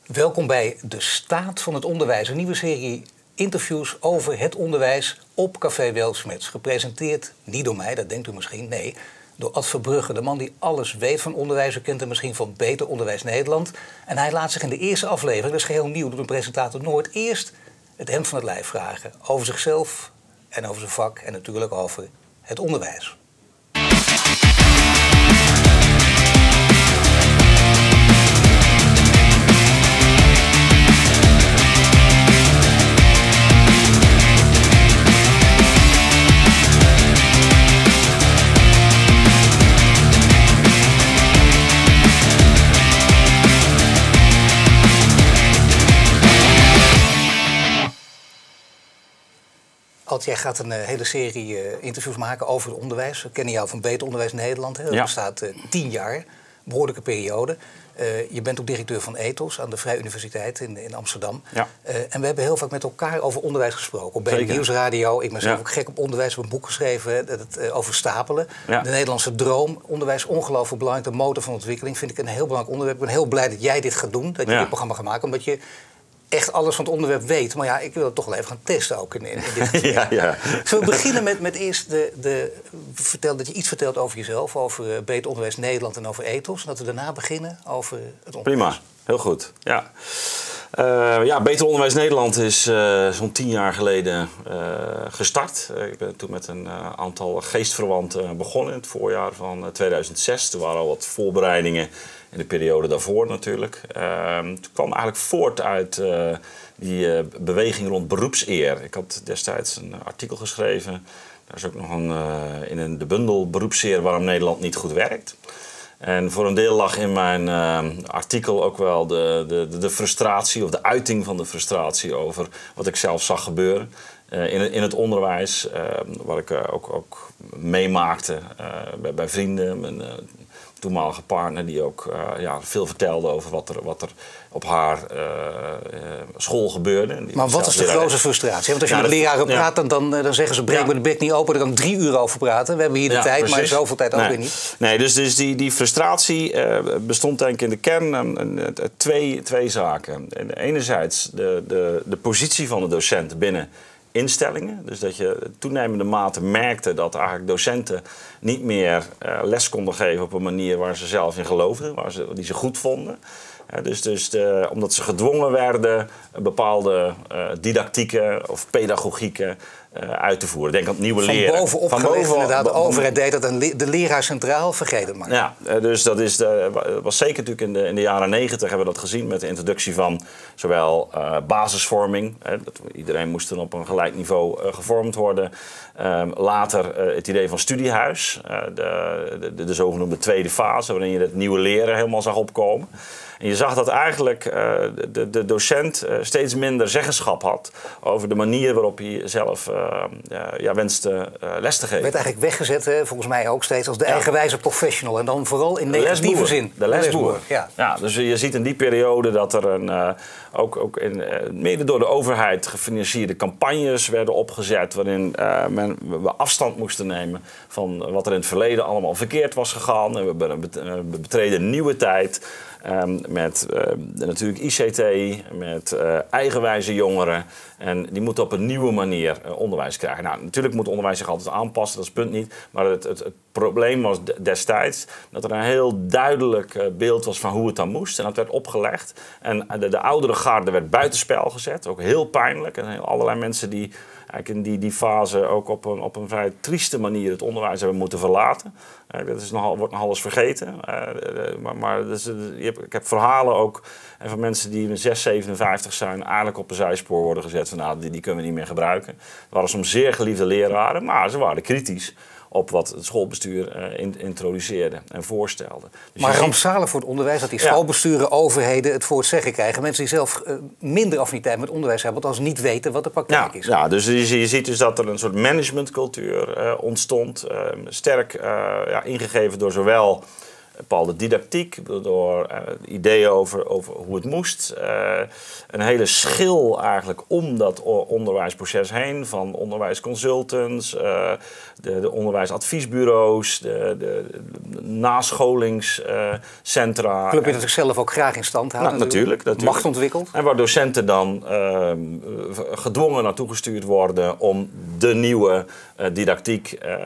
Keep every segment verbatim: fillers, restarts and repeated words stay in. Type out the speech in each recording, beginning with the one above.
Welkom bij De Staat van het Onderwijs. Een nieuwe serie interviews over het onderwijs op Café Weltsmets. Gepresenteerd niet door mij, dat denkt u misschien. Nee, door Ad Verbrugge, de man die alles weet van onderwijs. U kent hem misschien van Beter Onderwijs Nederland. En hij laat zich in de eerste aflevering, dat is geheel nieuw, doet een presentator nooit, eerst het hemd van het lijf vragen. Over zichzelf en over zijn vak en natuurlijk over het onderwijs. Ad, jij gaat een uh, hele serie uh, interviews maken over het onderwijs. We kennen jou van Beter Onderwijs Nederland. Hè? Dat ja. bestaat uh, tien jaar, behoorlijke periode. Uh, je bent ook directeur van Ethos aan de Vrije Universiteit in, in Amsterdam. Ja. Uh, en we hebben heel vaak met elkaar over onderwijs gesproken. Op B N Nieuwsradio, ik ben zelf ja. ook gek op onderwijs. Ik heb een boek geschreven dat het, uh, over stapelen. Ja. De Nederlandse droom. Onderwijs ongelooflijk belangrijk, de motor van ontwikkeling. Vind ik een heel belangrijk onderwerp. Ik ben heel blij dat jij dit gaat doen, dat je ja. dit programma gaat maken. Omdat je echt alles van het onderwerp weet. Maar ja, ik wil het toch wel even gaan testen ook in, in, in dit geval. ja, ja. Zullen we beginnen met, met eerst de, de, vertel, dat je iets vertelt over jezelf, over uh, Beter Onderwijs Nederland en over Ethos. En dat we daarna beginnen over het onderwijs. Prima, heel goed. Ja, uh, ja Beter Onderwijs Nederland is uh, zo'n tien jaar geleden uh, gestart. Uh, ik ben toen met een uh, aantal geestverwanten begonnen in het voorjaar van uh, tweeduizend zes. Er waren al wat voorbereidingen in de periode daarvoor natuurlijk. Uh, het kwam eigenlijk voort uit uh, die uh, beweging rond beroepseer. Ik had destijds een artikel geschreven. Daar is ook nog een, uh, in een, de bundel Beroepseer waarom Nederland niet goed werkt. En voor een deel lag in mijn uh, artikel ook wel de, de, de frustratie of de uiting van de frustratie over wat ik zelf zag gebeuren. Uh, in, in het onderwijs, uh, wat ik uh, ook, ook meemaakte uh, bij, bij vrienden. Mijn, uh, toenmalige partner die ook uh, ja, veel vertelde over wat er, wat er op haar uh, uh, school gebeurde. Die maar wat is de grootste frustratie? Want als je ja, met leraren praat, ja. dan, dan, dan zeggen ze breek ja. me de bek niet open, daar kan ik drie uur over praten. We hebben hier de ja, tijd, precies. maar zoveel tijd ook nee. weer niet. Nee, dus, dus die, die frustratie uh, bestond denk ik in de kern aan, aan, aan twee, twee zaken. En enerzijds de, de, de positie van de docent binnen instellingen. Dus dat je toenemende mate merkte dat eigenlijk docenten niet meer uh, les konden geven op een manier waar ze zelf in geloofden, waar ze, die ze goed vonden. Uh, dus dus de, omdat ze gedwongen werden bepaalde uh, didactieken of pedagogieken uh, uit te voeren. Denk aan het nieuwe van leren. Bovenop van bovenop inderdaad, de overheid deed dat en de leraar centraal, vergeet het maar. Ja, dus dat is de, was zeker natuurlijk in de, in de jaren negentig hebben we dat gezien met de introductie van zowel uh, basisvorming. Hè, dat iedereen moest dan op een gelijk niveau uh, gevormd worden. Um, later uh, het idee van studiehuis, uh, de, de, de zogenoemde tweede fase, waarin je het nieuwe leren helemaal zag opkomen. En je zag dat eigenlijk uh, de, de docent uh, steeds minder zeggenschap had over de manier waarop hij zelf uh, uh, ja, wenste uh, les te geven. Werd eigenlijk weggezet, hè, volgens mij ook steeds, als de ja. eigenwijze professional. En dan vooral in negatieve zin. De lesboer. Ja. Ja, dus je ziet in die periode dat er een, uh, ook, ook in, uh, mede door de overheid gefinancierde campagnes werden opgezet, waarin uh, men, we afstand moesten nemen van wat er in het verleden allemaal verkeerd was gegaan. En we betreden een nieuwe tijd. Um, met uh, natuurlijk I C T, met uh, eigenwijze jongeren. En die moeten op een nieuwe manier uh, onderwijs krijgen. Nou, natuurlijk moet onderwijs zich altijd aanpassen, dat is het punt niet. Maar het, het, het probleem was destijds dat er een heel duidelijk uh, beeld was van hoe het dan moest. En dat werd opgelegd. En de, de oudere garde werd buitenspel gezet, ook heel pijnlijk. En allerlei mensen die eigenlijk in die, die fase ook op een, op een vrij trieste manier het onderwijs hebben moeten verlaten. Uh, dat is nogal, wordt nogal eens vergeten. Uh, uh, maar maar dus, uh, je hebt, ik heb verhalen ook en van mensen die in zes, zevenenvijftig zijn, eigenlijk op een zijspoor worden gezet van nou, die, die kunnen we niet meer gebruiken. Het waren soms zeer geliefde leraren, maar ze waren kritisch op wat het schoolbestuur uh, in, introduceerde en voorstelde. Dus maar rampzalig voor het onderwijs dat die schoolbesturen, ja. overheden het voor het zeggen krijgen. Mensen die zelf uh, minder affiniteit met onderwijs hebben, want als ze niet weten wat de praktijk ja, is. Ja, dus je, je ziet dus dat er een soort managementcultuur uh, ontstond. Uh, sterk uh, ja, ingegeven door zowel bepaalde didactiek, door uh, ideeën over, over hoe het moest. Uh, een hele schil eigenlijk om dat onderwijsproces heen, van onderwijsconsultants, uh, de, de onderwijsadviesbureaus, de, de, de nascholingscentra. Uh, Club je dat zichzelf ook graag in stand houden? Nou, natuurlijk, natuurlijk. Macht ontwikkeld. En waar docenten dan uh, gedwongen naartoe gestuurd worden om de nieuwe uh, didactiek uh,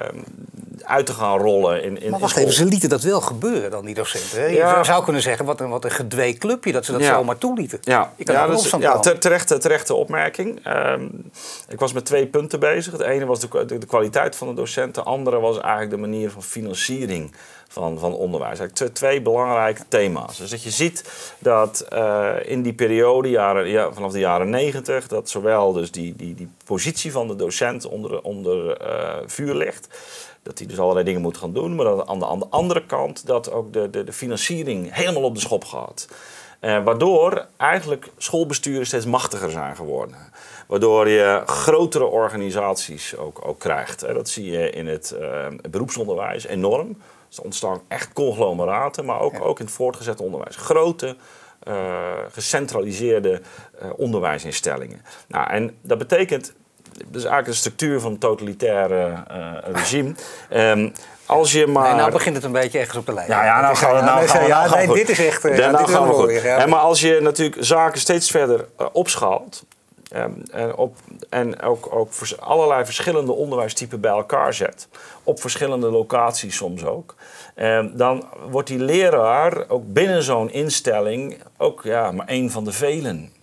uit te gaan rollen. In, in, maar wacht in even, ze lieten dat wel gebeuren dan, die docenten. Hè? Je ja. zou kunnen zeggen, wat een, wat een gedwee clubje, dat ze dat ja. zomaar toelieten. Ja, Je kan ja, er dus, opstand ja komen. terechte, terechte opmerking. Um, ik was met twee punten bezig. Het ene was de, de, de kwaliteit van de docenten. Het andere was eigenlijk de manier van financiering van, van onderwijs. Eigenlijk twee belangrijke thema's. Dus dat je ziet dat uh, in die periode, jaren, ja, vanaf de jaren negentig, dat zowel dus die, die, die positie van de docent onder, onder uh, vuur ligt. Dat hij dus allerlei dingen moet gaan doen. Maar dat aan de, aan de andere kant dat ook de, de, de financiering helemaal op de schop gaat. Uh, waardoor eigenlijk schoolbesturen steeds machtiger zijn geworden. Waardoor je grotere organisaties ook, ook krijgt. Uh, dat zie je in het uh, beroepsonderwijs enorm. Dus er ontstaan echt conglomeraten, maar ook, ja. ook in het voortgezet onderwijs. Grote, uh, gecentraliseerde uh, onderwijsinstellingen. Nou, en dat betekent, dat is eigenlijk de structuur van een totalitaire uh, regime. Um, Als je maar... Nee, nou begint het een beetje ergens op de lijn. Ja, ja nou gaan we, nou gaan we, ja, nou gaan nee, we dit is echt... Uh, ja, nou dit gaan we goed. Weer, ja. En maar als je natuurlijk zaken steeds verder uh, opschaalt... Um, en, op, en ook, ook vers, allerlei verschillende onderwijstypen bij elkaar zet... op verschillende locaties soms ook... Um, dan wordt die leraar ook binnen zo'n instelling... ook ja, maar één van de velen...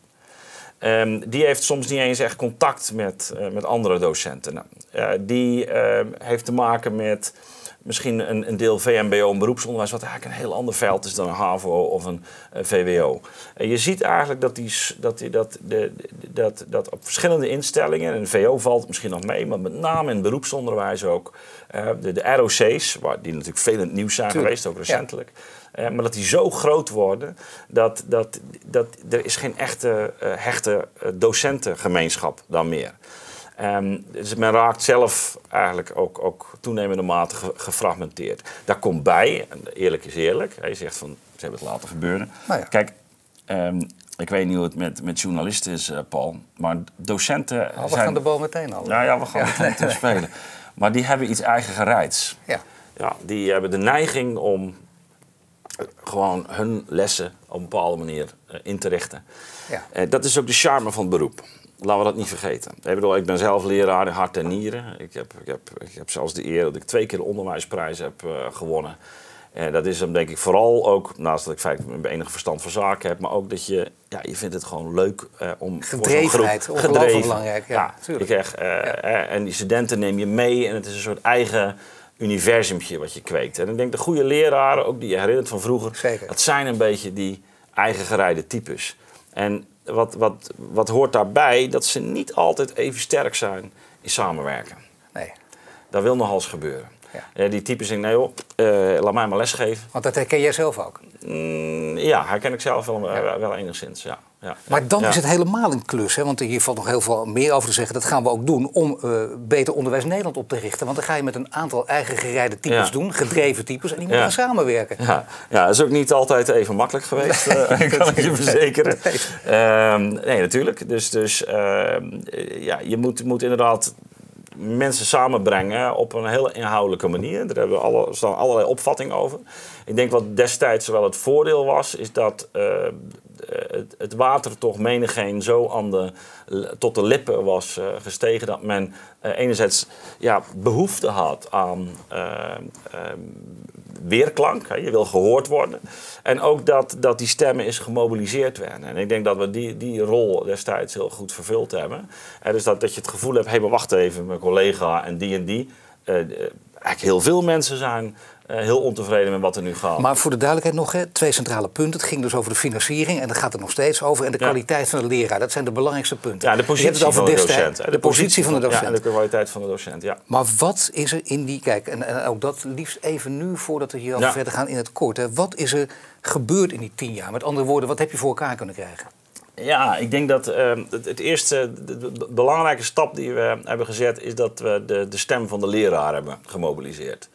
Um, die heeft soms niet eens echt contact met, uh, met andere docenten. Nou, uh, die uh, heeft te maken met misschien een, een deel V M B O, een beroepsonderwijs... wat eigenlijk een heel ander veld is dan een H A V O of een uh, V W O. Uh, je ziet eigenlijk dat, die, dat, die, dat, de, dat, dat op verschillende instellingen... en de V O valt misschien nog mee, maar met name in het beroepsonderwijs ook... Uh, de, de R O C's, waar, die natuurlijk veel in het nieuws zijn Tuurlijk. geweest, ook recentelijk... Ja. Uh, maar dat die zo groot worden, dat, dat, dat er is geen echte uh, hechte uh, docentengemeenschap dan meer. Um, dus men raakt zelf eigenlijk ook, ook toenemende mate ge, gefragmenteerd. Daar komt bij, en eerlijk is eerlijk, je zegt van ze hebben het laten gebeuren. Nou ja. Kijk, um, ik weet niet hoe het met, met journalisten is, uh, Paul, maar docenten oh, we zijn... gaan de bal meteen al. Ja, ja we gaan ja. meteen spelen. Maar die hebben iets eigen gereids. Ja. Ja, die hebben de neiging om... gewoon hun lessen op een bepaalde manier uh, in te richten. Ja. Uh, dat is ook de charme van het beroep. Laten we dat niet vergeten. Ik, bedoel, ik ben zelf leraar in hart en nieren. Ik heb, ik, heb, ik heb zelfs de eer dat ik twee keer de onderwijsprijs heb uh, gewonnen. En dat is hem denk ik vooral ook, naast dat ik feitelijk enig verstand van zaken heb, maar ook dat je, ja, je vindt het gewoon leuk uh, om... Gedrevenheid, ongelooflijk belangrijk. Ja, ja, je krijgt, uh, ja. uh, en die studenten neem je mee en het is een soort eigen... universumpje wat je kweekt. En ik denk de goede leraren, ook die je herinnert van vroeger... Zeker. Dat zijn een beetje die eigen gereide types. En wat, wat, wat hoort daarbij, dat ze niet altijd even sterk zijn in samenwerken. Nee. Dat wil nogal eens gebeuren. Ja. Uh, die types denken, nee joh, uh, laat mij maar lesgeven. Want dat herken jij zelf ook? Mm, ja, herken ik zelf wel, ja. wel enigszins, ja. Ja, maar dan ja. is het helemaal een klus, hè? Want hier valt nog heel veel meer over te zeggen. Dat gaan we ook doen om uh, Beter Onderwijs Nederland op te richten. Want dan ga je met een aantal eigen gereide types ja. doen, gedreven types, en die moeten ja. gaan samenwerken. Ja. ja, dat is ook niet altijd even makkelijk geweest, nee, uh, kan ik je verzekeren. Nee, um, nee natuurlijk. Dus, dus uh, ja, je moet, moet inderdaad mensen samenbrengen op een heel inhoudelijke manier. Daar hebben we alle, staan allerlei opvattingen over. Ik denk wat destijds wel het voordeel was, is dat uh, het, het water toch menigeen zo aan de, tot de lippen was uh, gestegen dat men uh, enerzijds ja, behoefte had aan uh, uh, weerklank. Hè, je wil gehoord worden. En ook dat, dat die stemmen is gemobiliseerd werden. En ik denk dat we die, die rol destijds heel goed vervuld hebben. En dus dat, dat je het gevoel hebt, hé, hey, maar wacht even, mijn collega en die en die. Uh, eigenlijk heel veel mensen zijn uh, heel ontevreden met wat er nu gaat. Maar voor de duidelijkheid nog, hè, twee centrale punten. Het ging dus over de financiering en daar gaat het nog steeds over. En de kwaliteit ja. van de leraar, dat zijn de belangrijkste punten. Ja, de positie van de docent. De, de positie van de docent. Ja, en de kwaliteit van de docent, ja. Maar wat is er in die... Kijk, en, en ook dat liefst even nu, voordat we hier ja. verder gaan in het kort. Hè, wat is er gebeurd in die tien jaar? Met andere woorden, wat heb je voor elkaar kunnen krijgen? Ja, ik denk dat uh, het, het eerste, de, de, de belangrijke stap die we hebben gezet, is dat we de, de stem van de leraar hebben gemobiliseerd.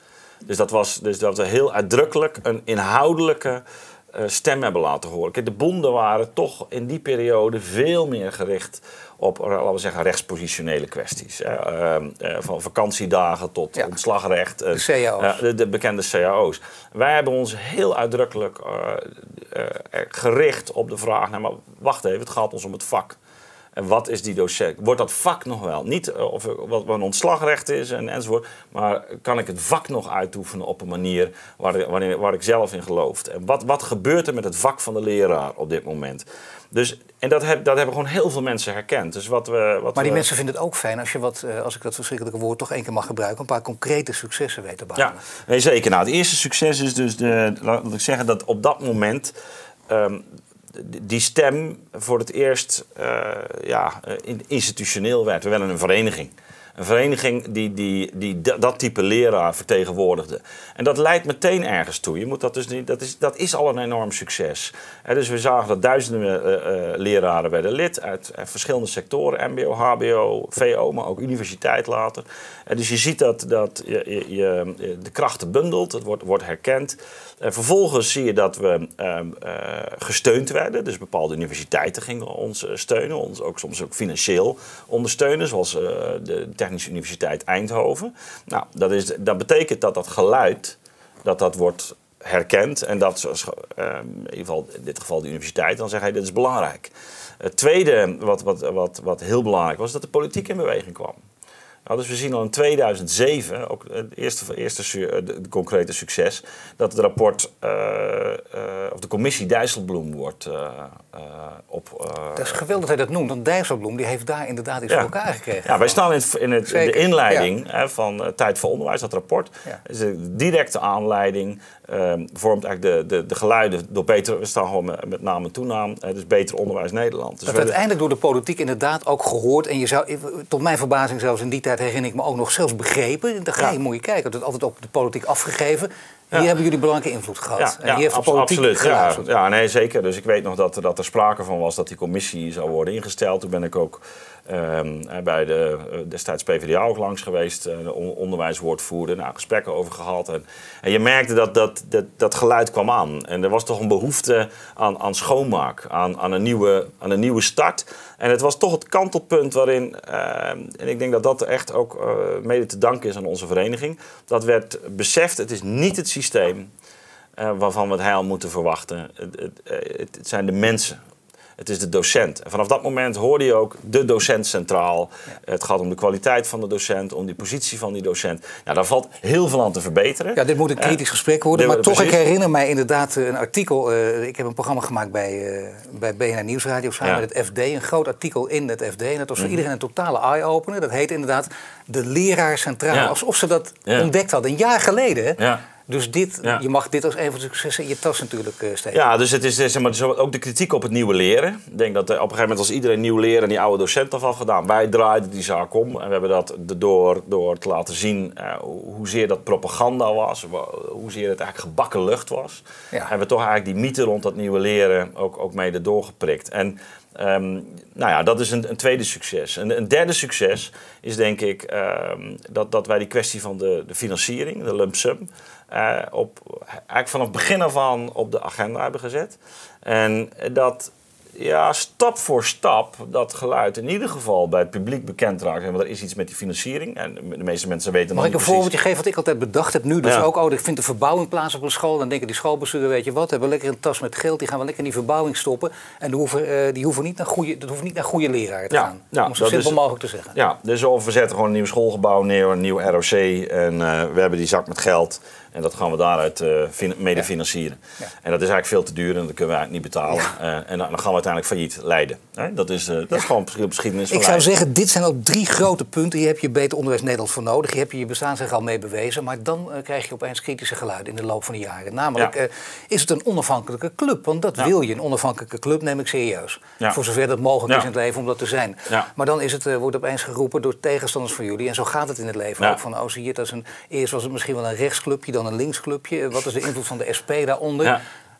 Dus dat was dus dat we heel uitdrukkelijk een inhoudelijke uh, stem hebben laten horen. Kijk, de bonden waren toch in die periode veel meer gericht op, laten we zeggen, rechtspositionele kwesties. Hè. Uh, uh, van vakantiedagen tot ja. ontslagrecht. De C A O's. Uh, de, de bekende C A O's. Wij hebben ons heel uitdrukkelijk uh, uh, gericht op de vraag, nou, maar wacht even, het gaat ons om het vak. En wat is die docent? Wordt dat vak nog wel? Niet uh, of wat een ontslagrecht is en, enzovoort. Maar kan ik het vak nog uitoefenen op een manier waar, waar, waar ik zelf in geloof? En wat, wat gebeurt er met het vak van de leraar op dit moment? Dus, en dat, heb, dat hebben gewoon heel veel mensen herkend. Dus wat we, wat maar die we... mensen vinden het ook fijn als je wat, als ik dat verschrikkelijke woord toch één keer mag gebruiken, een paar concrete successen weet te behalen. Ja, nee, zeker. Nou, het eerste succes is dus, de, laat ik zeggen, dat op dat moment Um, die stem voor het eerst uh, ja, institutioneel werd. We werden een vereniging. Een vereniging die, die, die dat type leraar vertegenwoordigde. En dat leidt meteen ergens toe. Je moet dat, dus niet, dat, is, dat is al een enorm succes. He, dus we zagen dat duizenden uh, uh, leraren werden lid uit, uit verschillende sectoren. M B O, H B O, V O, maar ook universiteit later. En dus je ziet dat, dat je, je, je de krachten bundelt. Het wordt, wordt herkend. En vervolgens zie je dat we uh, uh, gesteund werden. Dus bepaalde universiteiten gingen ons steunen. Ons ook soms ook financieel ondersteunen. Zoals uh, de Technische Universiteit Eindhoven. Nou, dat, is, dat betekent dat dat geluid, dat dat wordt herkend. En dat, zoals, uh, in, ieder geval, in dit geval de universiteit, dan zeggen hey, dit is belangrijk. Het tweede wat, wat, wat, wat heel belangrijk was, dat de politiek in beweging kwam. Nou, dus we zien al in tweeduizend zeven, ook het eerste, eerste de, de concrete succes, dat het rapport, uh, uh, of de commissie Dijsselbloem wordt uh, uh, op... Uh, dat is geweldig dat hij dat noemt, want Dijsselbloem die heeft daar inderdaad iets ja. voor elkaar gekregen. Ja, wij staan in, het, in het, de inleiding ja. hè, van uh, Tijd voor Onderwijs, dat rapport. Ja. Is een directe aanleiding, uh, vormt eigenlijk de, de, de geluiden door beter, we staan gewoon met, met naam en toenaam, uh, dus Beter Onderwijs Nederland. Dus dat uiteindelijk door de politiek inderdaad ook gehoord en je zou, tot mijn verbazing zelfs in die tijd herinner ik me ook nog zelfs begrepen. Dan ga je, ja. moet je kijken, dat is altijd ook de politiek afgegeven. Hier ja. hebben jullie belangrijke invloed gehad. Ja, en ja, hier heeft de ab- politiek absoluut. Ja, ja, nee, zeker. Dus ik weet nog dat, dat er sprake van was dat die commissie zou worden ingesteld. Toen ben ik ook um, bij de destijds P V D A ook langs geweest, uh, onderwijswoordvoerder, nou, gesprekken over gehad. En, en je merkte dat dat, dat dat geluid kwam aan. En er was toch een behoefte aan, aan schoonmaak, aan, aan, een nieuwe, aan een nieuwe start. En het was toch het kantelpunt waarin, uh, en ik denk dat dat echt ook uh, mede te danken is aan onze vereniging, dat werd beseft, het is niet het systeem uh, waarvan we het heil moeten verwachten. Het, het, het, het zijn de mensen. Het is de docent. En vanaf dat moment hoorde je ook de docent centraal. Ja. Het gaat om de kwaliteit van de docent, om de positie van die docent. Ja, daar valt heel veel aan te verbeteren. Ja, dit moet een kritisch uh, gesprek worden. Maar toch, precies. Ik herinner mij inderdaad een artikel. Uh, ik heb een programma gemaakt bij, uh, bij B N R Nieuwsradio samen ja. met het F D. Een groot artikel in het F D. En dat was voor mm-hmm. iedereen een totale eye-opener. Dat heet inderdaad de leraar centraal. Ja. Alsof ze dat ja. ontdekt hadden. Een jaar geleden. Ja. Dus dit, ja. je mag dit als een van de successen in je tas natuurlijk uh, steken. Ja, dus het is zeg maar, ook de kritiek op het nieuwe leren. Ik denk dat uh, op een gegeven moment als iedereen nieuw leren en die oude docent heeft afgedaan. Wij draaiden die zaak om en we hebben dat door, door te laten zien uh, hoezeer dat propaganda was. Hoezeer het eigenlijk gebakken lucht was. Ja. Hebben we toch eigenlijk die mythe rond dat nieuwe leren ook, ook mede doorgeprikt. En Um, nou ja, dat is een, een tweede succes. Een, een derde succes is denk ik um, dat, dat wij die kwestie van de, de financiering, de lump sum, uh, op, eigenlijk vanaf begin af aan op de agenda hebben gezet. En dat ja, stap voor stap dat geluid in ieder geval bij het publiek bekend raakt. Want er is iets met die financiering. En de meeste mensen weten Mag nog ik een voorbeeldje geven wat ik altijd bedacht heb nu? Dus ja. ook, oh, ik vind de verbouwing plaats op een school. Dan denken die schoolbesturen, weet je wat, hebben we lekker een tas met geld. Die gaan we lekker in die verbouwing stoppen. En die hoeven, uh, die hoeven niet naar goede, dat hoeft niet naar goede leraren te ja. gaan. Ja, om zo simpel is, mogelijk te zeggen. Ja, dus of we zetten gewoon een nieuw schoolgebouw neer, een nieuw R O C. En uh, we hebben die zak met geld. En dat gaan we daaruit uh, fin- mede ja. financieren. Ja. En dat is eigenlijk veel te duur en dat kunnen we eigenlijk niet betalen. Ja. Uh, en dan gaan we uiteindelijk failliet leiden. Hè? Dat is, uh, dat ja. is gewoon geschiedenis van Ik zou leiden. zeggen, dit zijn al drie grote punten. Hier heb je Beter Onderwijs Nederland voor nodig. Hier heb je je bestaansrecht al mee bewezen. Maar dan uh, krijg je opeens kritische geluiden in de loop van de jaren. Namelijk, ja. uh, is het een onafhankelijke club? Want dat ja. wil je. Een onafhankelijke club neem ik serieus. Ja. Voor zover dat mogelijk ja. is in het leven om dat te zijn. Ja. Maar dan is het, uh, wordt opeens geroepen door tegenstanders van jullie. En zo gaat het in het leven ja. ook. Van, oh, zie je, dat is een, eerst was het misschien wel een rechtsclubje, dan een linksclubje. Wat is de invloed van de S P daaronder? Ja.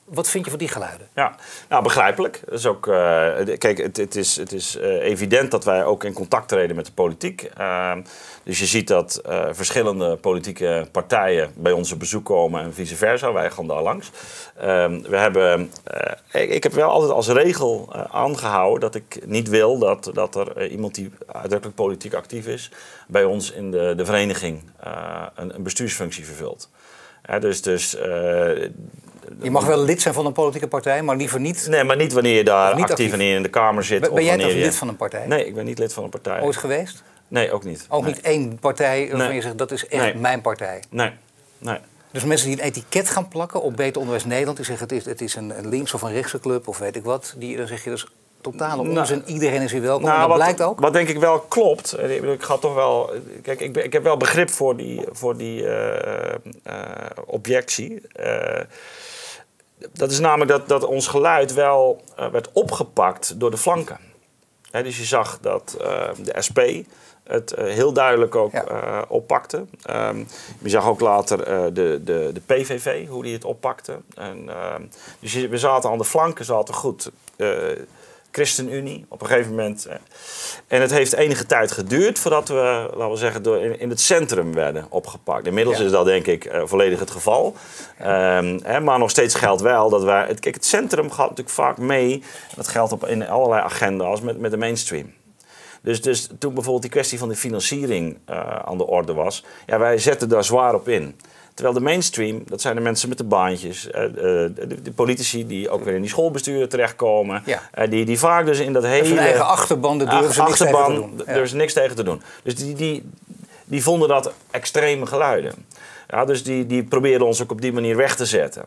Wat vind je van die geluiden? Ja, nou begrijpelijk. Dat is ook, uh, kijk, het, het is, het is uh, evident dat wij ook in contact treden met de politiek. Uh, dus je ziet dat uh, verschillende politieke partijen bij ons op bezoek komen en vice versa. Wij gaan daar langs. Uh, we hebben, uh, ik, ik heb wel altijd als regel uh, aangehouden dat ik niet wil dat, dat er uh, iemand die uitdrukkelijk politiek actief is bij ons in de, de vereniging uh, een, een bestuursfunctie vervult. Ja, dus... dus uh, je mag wel lid zijn van een politieke partij, maar liever niet... Nee, maar niet wanneer je daar actief, actief wanneer je in de Kamer zit. Ben, ben of jij toch je... lid van een partij? Nee, ik ben niet lid van een partij. Ooit geweest? Nee, ook niet. Ook nee. niet één partij waarvan nee. je zegt, dat is echt nee. mijn partij? Nee, nee. Dus mensen die een etiket gaan plakken op Beter Onderwijs Nederland... die zeggen, het is, het is een, een links- of een rechtse club of weet ik wat... Die, dan zeg je, dus totale onzin, nou, iedereen is hier welkom. Nou, en dat wat, blijkt ook. Wat denk ik wel klopt, ik ga toch wel... Kijk, ik, ik heb wel begrip voor die, voor die uh, uh, objectie... Uh, Dat is namelijk dat, dat ons geluid wel uh, werd opgepakt door de flanken. He, dus je zag dat uh, de S P het uh, heel duidelijk ook ja. uh, oppakte. Um, je zag ook later uh, de, de, de P V V, hoe die het oppakte. En, uh, dus je, we zaten aan de flanken, zaten goed... Uh, ChristenUnie op een gegeven moment. En het heeft enige tijd geduurd voordat we, laten we zeggen, door in, in het centrum werden opgepakt. Inmiddels ja. is dat denk ik uh, volledig het geval. Ja. Um, hè, maar nog steeds geldt wel dat wij... Het, kijk, het centrum gaat natuurlijk vaak mee, dat geldt op, in allerlei agenda's, met, met de mainstream. Dus, dus toen bijvoorbeeld die kwestie van de financiering uh, aan de orde was, ja, wij zetten daar zwaar op in. Terwijl de mainstream, dat zijn de mensen met de baantjes, uh, de, de politici die ook weer in die schoolbesturen terechtkomen, ja. uh, die, die vaak dus in dat hele... Hun eigen achterban, daar durven ze niks tegen te doen. Daar durven ze niks tegen te doen. Dus die, die, die vonden dat extreme geluiden. Ja, dus die, die probeerden ons ook op die manier weg te zetten.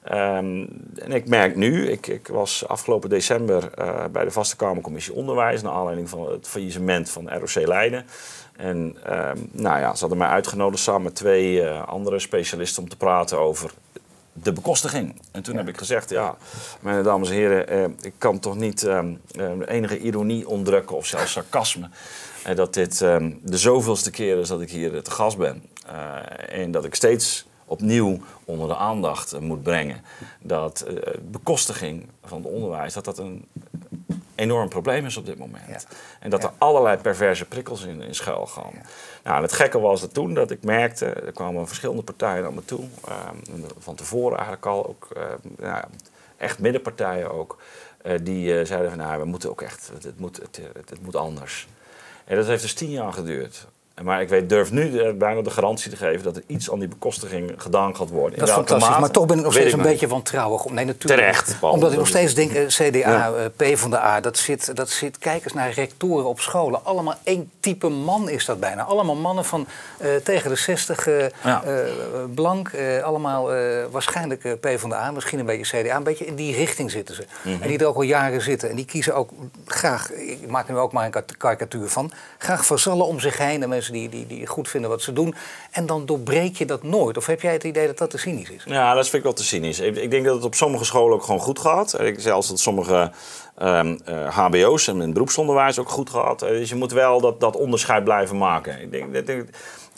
Um, en ik merk nu, ik, ik was afgelopen december uh, bij de Vaste Kamercommissie Onderwijs, naar aanleiding van het faillissement van R O C Leiden. En um, nou ja, ze hadden mij uitgenodigd samen met twee uh, andere specialisten om te praten over de bekostiging. En toen ja. heb ik gezegd, ja, mijn dames en heren, uh, ik kan toch niet um, uh, enige ironie onderdrukken of zelfs sarcasme. En dat dit um, de zoveelste keer is dat ik hier te gast ben. Uh, en dat ik steeds opnieuw onder de aandacht uh, moet brengen dat uh, bekostiging van het onderwijs, dat dat een enorm probleem is op dit moment. Ja. En dat ja. er allerlei perverse prikkels in, in schuil gaan. Ja. Nou, en het gekke was dat toen dat ik merkte, er kwamen verschillende partijen naar me toe. Uh, van tevoren eigenlijk al, ook uh, nou, echt middenpartijen ook. Uh, die uh, zeiden van, nou, we moeten ook echt, het, het, moet, het, het, het moet anders. En dat heeft dus tien jaar geduurd. Maar ik weet, durf nu uh, bijna de garantie te geven dat er iets aan die bekostiging gedaan gaat worden. Dat is fantastisch, mate, maar toch ben ik nog steeds ik een beetje wantrouwig. Nee, natuurlijk. Terecht. Paul, omdat ik nog steeds denk, uh, C D A, ja. uh, PvdA, dat zit, dat zit, kijk eens naar rectoren op scholen. Allemaal één type man is dat bijna. Allemaal mannen van uh, tegen de zestig, uh, ja. uh, blank, uh, allemaal uh, waarschijnlijk uh, PvdA, misschien een beetje C D A. Een beetje in die richting zitten ze. Mm-hmm. En die er ook al jaren zitten. En die kiezen ook graag, ik maak er nu ook maar een karikatuur van, graag vazallen om zich heen en mensen Die, die, die goed vinden wat ze doen. En dan doorbreek je dat nooit. Of heb jij het idee dat dat te cynisch is? Ja, dat vind ik wel te cynisch. Ik, ik denk dat het op sommige scholen ook gewoon goed gaat. Ik zelfs dat sommige um, uh, H B O's en in beroepsonderwijs ook goed gaat. Dus je moet wel dat, dat onderscheid blijven maken. Ik denk, ik denk,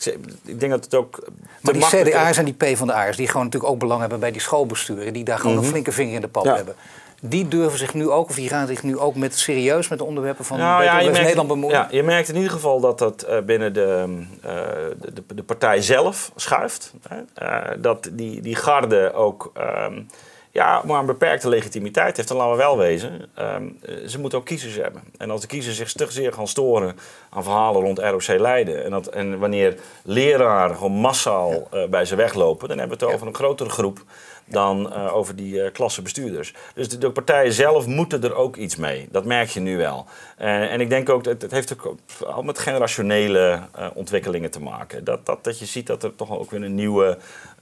ik denk dat het ook... Maar die C D A's en die PvdA'ers, die gewoon natuurlijk ook belang hebben bij die schoolbesturen, die daar gewoon mm-hmm. een flinke vinger in de pap ja. hebben. Die durven zich nu ook, of die gaan zich nu ook met, serieus met de onderwerpen van nou, ja, Nederland bemoeien? Ja, je merkt in ieder geval dat dat uh, binnen de, uh, de, de partij zelf schuift. Hè? Uh, dat die, die garde ook um, ja, maar een beperkte legitimiteit heeft. Dan laten we wel wezen. Um, ze moeten ook kiezers hebben. En als de kiezers zich stug zeer gaan storen aan verhalen rond R O C Leiden. En, dat, en wanneer leraren gewoon massaal uh, bij ze weglopen, dan hebben we het over een grotere groep dan uh, over die uh, klassenbestuurders. Dus de, de partijen zelf moeten er ook iets mee. Dat merk je nu wel. Uh, en ik denk ook, dat het heeft ook al met generationele uh, ontwikkelingen te maken. Dat, dat, dat je ziet dat er toch ook weer een nieuwe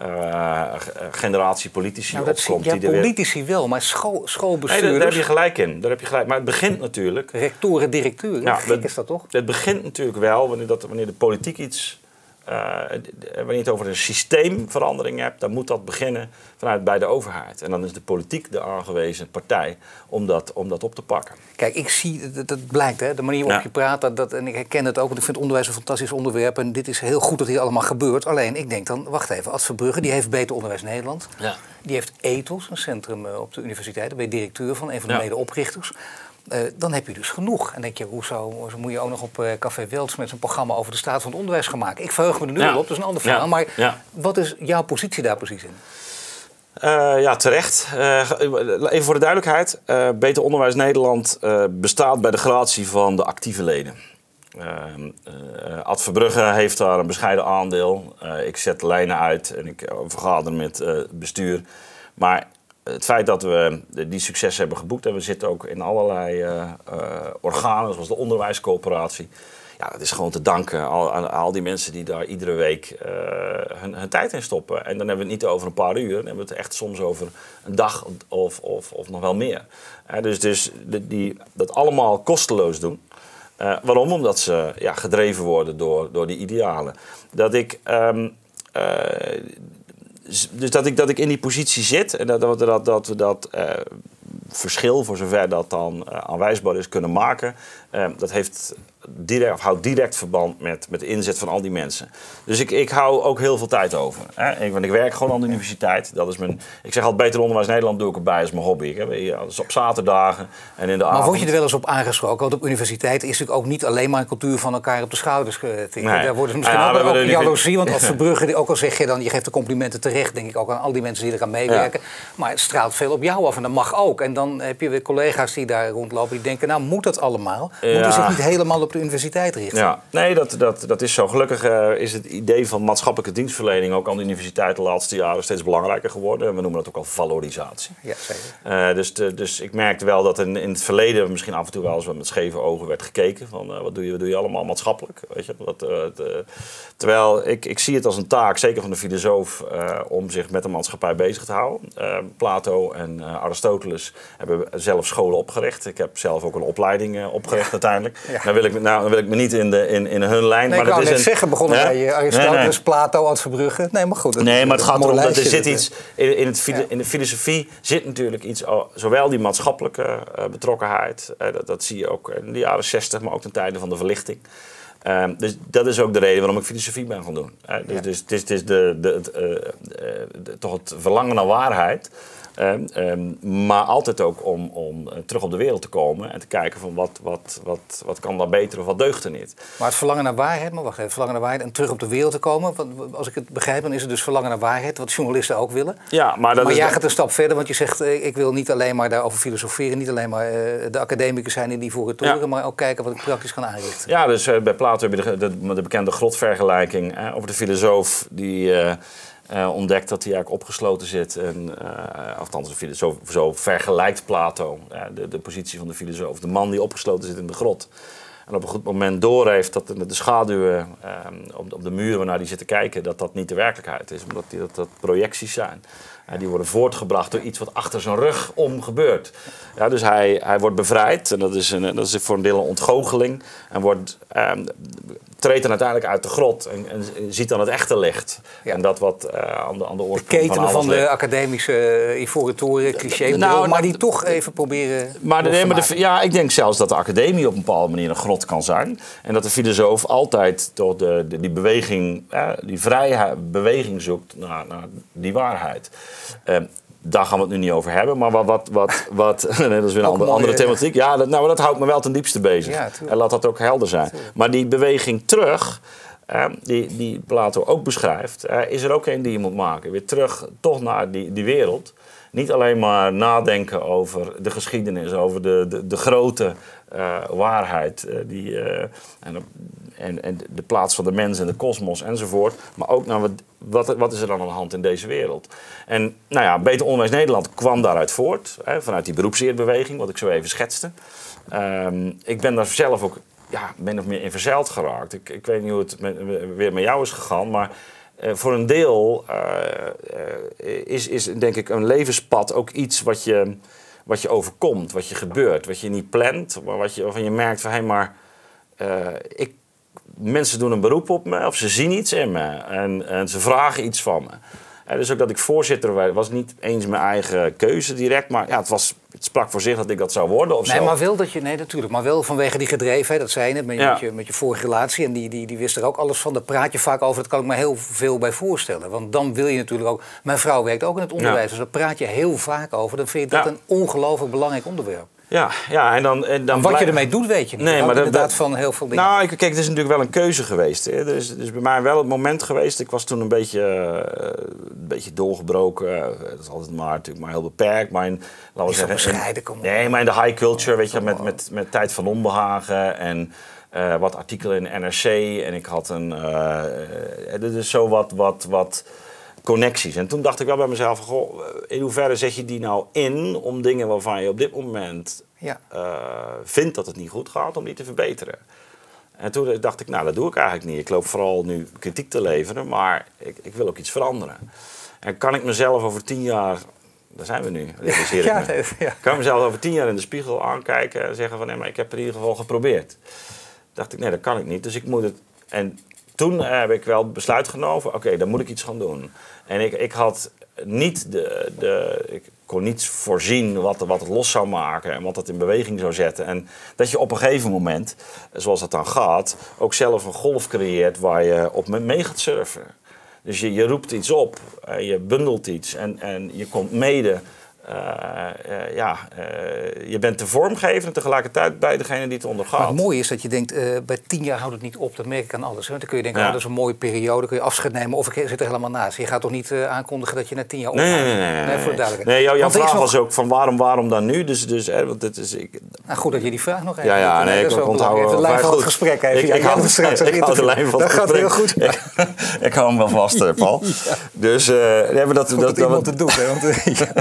uh, generatie politici nou, dat opkomt. Zie, ja, die politici weer... wel, maar school, schoolbestuurders... Nee, daar, daar heb je gelijk in. Daar heb je gelijk. Maar het begint natuurlijk... Rectoren, directeuren, ja, gek is dat toch? Het begint natuurlijk wel wanneer, dat, wanneer de politiek iets Uh, wanneer je het over een systeemverandering hebt, dan moet dat beginnen vanuit bij de overheid. En dan is de politiek de aangewezen partij om dat, om dat op te pakken. Kijk, ik zie, dat, dat blijkt, hè, de manier waarop ja. je praat, dat, dat, en ik herken het ook, want ik vind onderwijs een fantastisch onderwerp en dit is heel goed dat hier allemaal gebeurt. Alleen, ik denk dan, wacht even, Ad Verbrugge, die heeft Beter Onderwijs Nederland. Ja. Die heeft Ethos, een centrum op de universiteit, daar ben je directeur van, een van de ja. medeoprichters. Uh, dan heb je dus genoeg. En dan denk je, hoezo, hoezo moet je ook nog op uh, Café Welts met een programma over de staat van het onderwijs gaan maken? Ik verheug me er nu ja. al op, dat is een ander verhaal. Ja. Maar ja. wat is jouw positie daar precies in? Uh, ja, terecht. Uh, even voor de duidelijkheid. Uh, Beter Onderwijs Nederland uh, bestaat bij de gratie van de actieve leden. Uh, uh, Ad Verbrugge heeft daar een bescheiden aandeel. Uh, ik zet lijnen uit en ik uh, vergader met uh, het bestuur. Maar het feit dat we die succes hebben geboekt en we zitten ook in allerlei uh, uh, organen, zoals de onderwijscoöperatie. Ja, dat is gewoon te danken aan, aan al die mensen die daar iedere week uh, hun, hun tijd in stoppen. En dan hebben we het niet over een paar uur, dan hebben we het echt soms over een dag of, of, of nog wel meer. Uh, dus dus die, die, dat allemaal kosteloos doen. Uh, waarom? Omdat ze ja, gedreven worden door, door die idealen. Dat ik... Um, uh, Dus dat ik, dat ik in die positie zit en dat we dat, dat, dat, dat uh, verschil, voor zover dat dan uh, aanwijsbaar is, kunnen maken, uh, dat heeft direct, of houdt direct verband met, met de inzet van al die mensen. Dus ik, ik hou ook heel veel tijd over. Hè? Ik, want ik werk gewoon aan de universiteit. Dat is mijn, ik zeg altijd, Beter Onderwijs Nederland doe ik erbij als mijn hobby. Hè? Dat is op zaterdagen en in de avond. Maar word je er wel eens op aangesproken? Want op universiteit is natuurlijk ook niet alleen maar een cultuur van elkaar op de schouders getikt. Nee. Daar wordt het misschien ja, ook, ook jaloezie, want als Verbrugge, ook al zeg je dan, je geeft de complimenten terecht, denk ik ook aan al die mensen die er gaan meewerken. Ja. Maar het straalt veel op jou af en dat mag ook. En dan heb je weer collega's die daar rondlopen die denken, nou moet dat allemaal? Ja. Moeten zich niet helemaal op de universiteit richten? Ja, nee, dat, dat, dat is zo. Gelukkig uh, is het idee van maatschappelijke dienstverlening ook aan de universiteit de laatste jaren steeds belangrijker geworden. En we noemen dat ook al valorisatie. Ja, zeker. Uh, dus, de, dus ik merkte wel dat in, in het verleden misschien af en toe wel eens met scheve ogen werd gekeken. Van uh, wat, doe je, wat doe je allemaal maatschappelijk? Weet je? Wat, uh, de, terwijl ik, ik zie het als een taak, zeker van de filosoof, uh, om zich met de maatschappij bezig te houden. Uh, Plato en uh, Aristoteles hebben zelf scholen opgericht. Ik heb zelf ook een opleiding uh, opgericht ja. uiteindelijk. Ja. Dan, wil ik, nou, dan wil ik me niet in, de, in, in hun lijn. Nee, maar ik wou dat net is een, zeggen, begonnen ja? bij uh, Aristoteles, nee, nee. Plato, Ad Verbrugge. Nee, maar goed. Nee, maar het gaat erom dat er zit iets... In, in, het, ja. in de filosofie zit natuurlijk iets... Zowel die maatschappelijke uh, betrokkenheid. Uh, dat, dat zie je ook in de jaren zestig, maar ook ten tijde van de verlichting. Uh, dus dat is ook de reden waarom ik filosofie ben gaan doen. Uh, dus, ja. dus het is, het is de, de, het, uh, de, toch het verlangen naar waarheid. Uh, um, maar altijd ook om, om uh, terug op de wereld te komen en te kijken van wat, wat, wat, wat kan daar beter of wat deugt er niet. Maar het verlangen naar waarheid, maar wacht even, verlangen naar waarheid en terug op de wereld te komen. Want als ik het begrijp, dan is het dus verlangen naar waarheid, wat journalisten ook willen. Ja, maar dat maar is jij de... gaat een stap verder, want je zegt, ik wil niet alleen maar daarover filosoferen, niet alleen maar uh, de academicus zijn in die voortoren, ja. maar ook kijken wat ik praktisch kan aanrichten. Ja, dus uh, bij Plato heb je de, de, de bekende grotvergelijking uh, over de filosoof die... Uh, Uh, ontdekt dat hij eigenlijk opgesloten zit. En, uh, althans, zo, zo vergelijkt Plato uh, de, de positie van de filosoof. De man die opgesloten zit in de grot. En op een goed moment doorheeft dat de, de schaduwen uh, op, op de muren waarnaar hij zit te kijken... dat dat niet de werkelijkheid is, omdat die, dat, dat projecties zijn. Uh, die worden voortgebracht door iets wat achter zijn rug om gebeurt. Ja, dus hij, hij wordt bevrijd. En dat is, een, dat is voor een deel een ontgoocheling. En wordt... Um, treedt dan uiteindelijk uit de grot en, en ziet dan het echte licht. Ja. En dat wat uh, aan de, aan de oorsprong de ketenen van, van de ligt. Academische uh, ivoren toren, cliché, nou, maar die toch even proberen maar de, nee, maar de, Ja, ik denk zelfs dat de academie op een bepaalde manier een grot kan zijn. En dat de filosoof altijd toch de, de, die beweging, uh, die vrije beweging zoekt naar, naar die waarheid. Uh, Daar gaan we het nu niet over hebben, maar wat... wat, wat, wat nee, dat is weer een andere, andere thematiek. Ja, dat, nou, dat houdt me wel ten diepste bezig. Ja, en laat dat ook helder zijn. Tuurlijk. Maar die beweging terug, eh, die, die Plato ook beschrijft... Eh, is er ook een die je moet maken. Weer terug toch naar die, die wereld. Niet alleen maar nadenken over de geschiedenis, over de, de, de grote uh, waarheid... Uh, die, uh, en, en, en de plaats van de mens en de kosmos enzovoort. Maar ook naar wat, wat, wat is er dan aan de hand in deze wereld. En nou ja, Beter Onderwijs Nederland kwam daaruit voort. Hè, vanuit die beroepsleerbeweging, wat ik zo even schetste. Um, ik ben daar zelf ook ja, min of meer in verzeild geraakt. Ik, ik weet niet hoe het met, weer met jou is gegaan, maar... Uh, voor een deel uh, uh, is, is denk ik een levenspad ook iets wat je, wat je overkomt, wat je gebeurt, wat je niet plant, maar wat je, waarvan je merkt van hé, hey, maar uh, ik mensen doen een beroep op me of ze zien iets in me en, en ze vragen iets van me. En dus ook dat ik voorzitter was, was niet eens mijn eigen keuze direct, maar ja, het, was, het sprak voor zich dat ik dat zou worden. Of nee, zo. maar wel dat je, nee, natuurlijk, maar wel vanwege die gedrevenheid, dat zei je net, met, ja. met, je, met je vorige relatie. En die, die, die wist er ook alles van, daar praat je vaak over, dat kan ik me heel veel bij voorstellen. Want dan wil je natuurlijk ook, mijn vrouw werkt ook in het onderwijs, ja. dus daar praat je heel vaak over. Dan vind je dat ja. een ongelooflijk belangrijk onderwerp. Ja, ja, en dan, en dan wat blij... je ermee doet, weet je niet. Nee, maar dat, inderdaad dat... van heel veel dingen. Nou, kijk, het is natuurlijk wel een keuze geweest. Hè. Er is, er is bij mij wel het moment geweest. Ik was toen een beetje, uh, een beetje doorgebroken. Uh, dat is altijd maar, natuurlijk maar heel beperkt. Maar in, laten we zeggen, bescheiden, kom op. Nee, maar in de high culture, weet je, met, met, met tijd van onbehagen en uh, wat artikelen in de N R C. En ik had een, uh, uh, dus zo wat, wat, wat connecties. En toen dacht ik wel bij mezelf, goh, in hoeverre zet je die nou in om dingen waarvan je op dit moment ja. uh, vindt dat het niet goed gaat, om die te verbeteren. En toen dacht ik, nou, dat doe ik eigenlijk niet. Ik loop vooral nu kritiek te leveren, maar ik, ik wil ook iets veranderen. En kan ik mezelf over tien jaar, daar zijn we nu, realiseer ik me. Ja, ja. Kan ik mezelf over tien jaar in de spiegel aankijken en zeggen van, nee, maar ik heb het in ieder geval geprobeerd. Dacht ik, nee, dat kan ik niet. Dus ik moet het. En toen heb ik wel het besluit genomen, oké, okay, dan moet ik iets gaan doen. En ik, ik had niet de, de ik kon niet voorzien wat, wat het los zou maken en wat het in beweging zou zetten. En dat je op een gegeven moment, zoals dat dan gaat, ook zelf een golf creëert waar je op mee gaat surfen. Dus je, je roept iets op, je bundelt iets en, en je komt mede. Uh, uh, ja, uh, je bent de vormgever en tegelijkertijd bij degene die het ondergaat. Maar het mooie is dat je denkt, uh, bij tien jaar houdt het niet op, dat merk ik aan alles. Hè? Dan kun je denken, ja. oh, dat is een mooie periode, kun je afscheid nemen of ik zit er helemaal naast. Je gaat toch niet uh, aankondigen dat je na tien jaar opgaat? Nee, nee, nee. nee, nee, voor de nee jouw jouw vraag nog... was ook van waarom, waarom dan nu? Dus, dus, hè, want dit is, ik... nou, goed dat je die vraag nog even... Ja, ja, nee, ik onthoud even de lijn van het gesprek even. Ik, ja, ik, hou, straks ik hou de lijn van het gesprek. Dat gaat heel goed. ik, ik hou hem wel vast, Paul. ja. Dus uh, hebben dat... Goed dat, dat iemand dat, het doet, hè. Want, ja.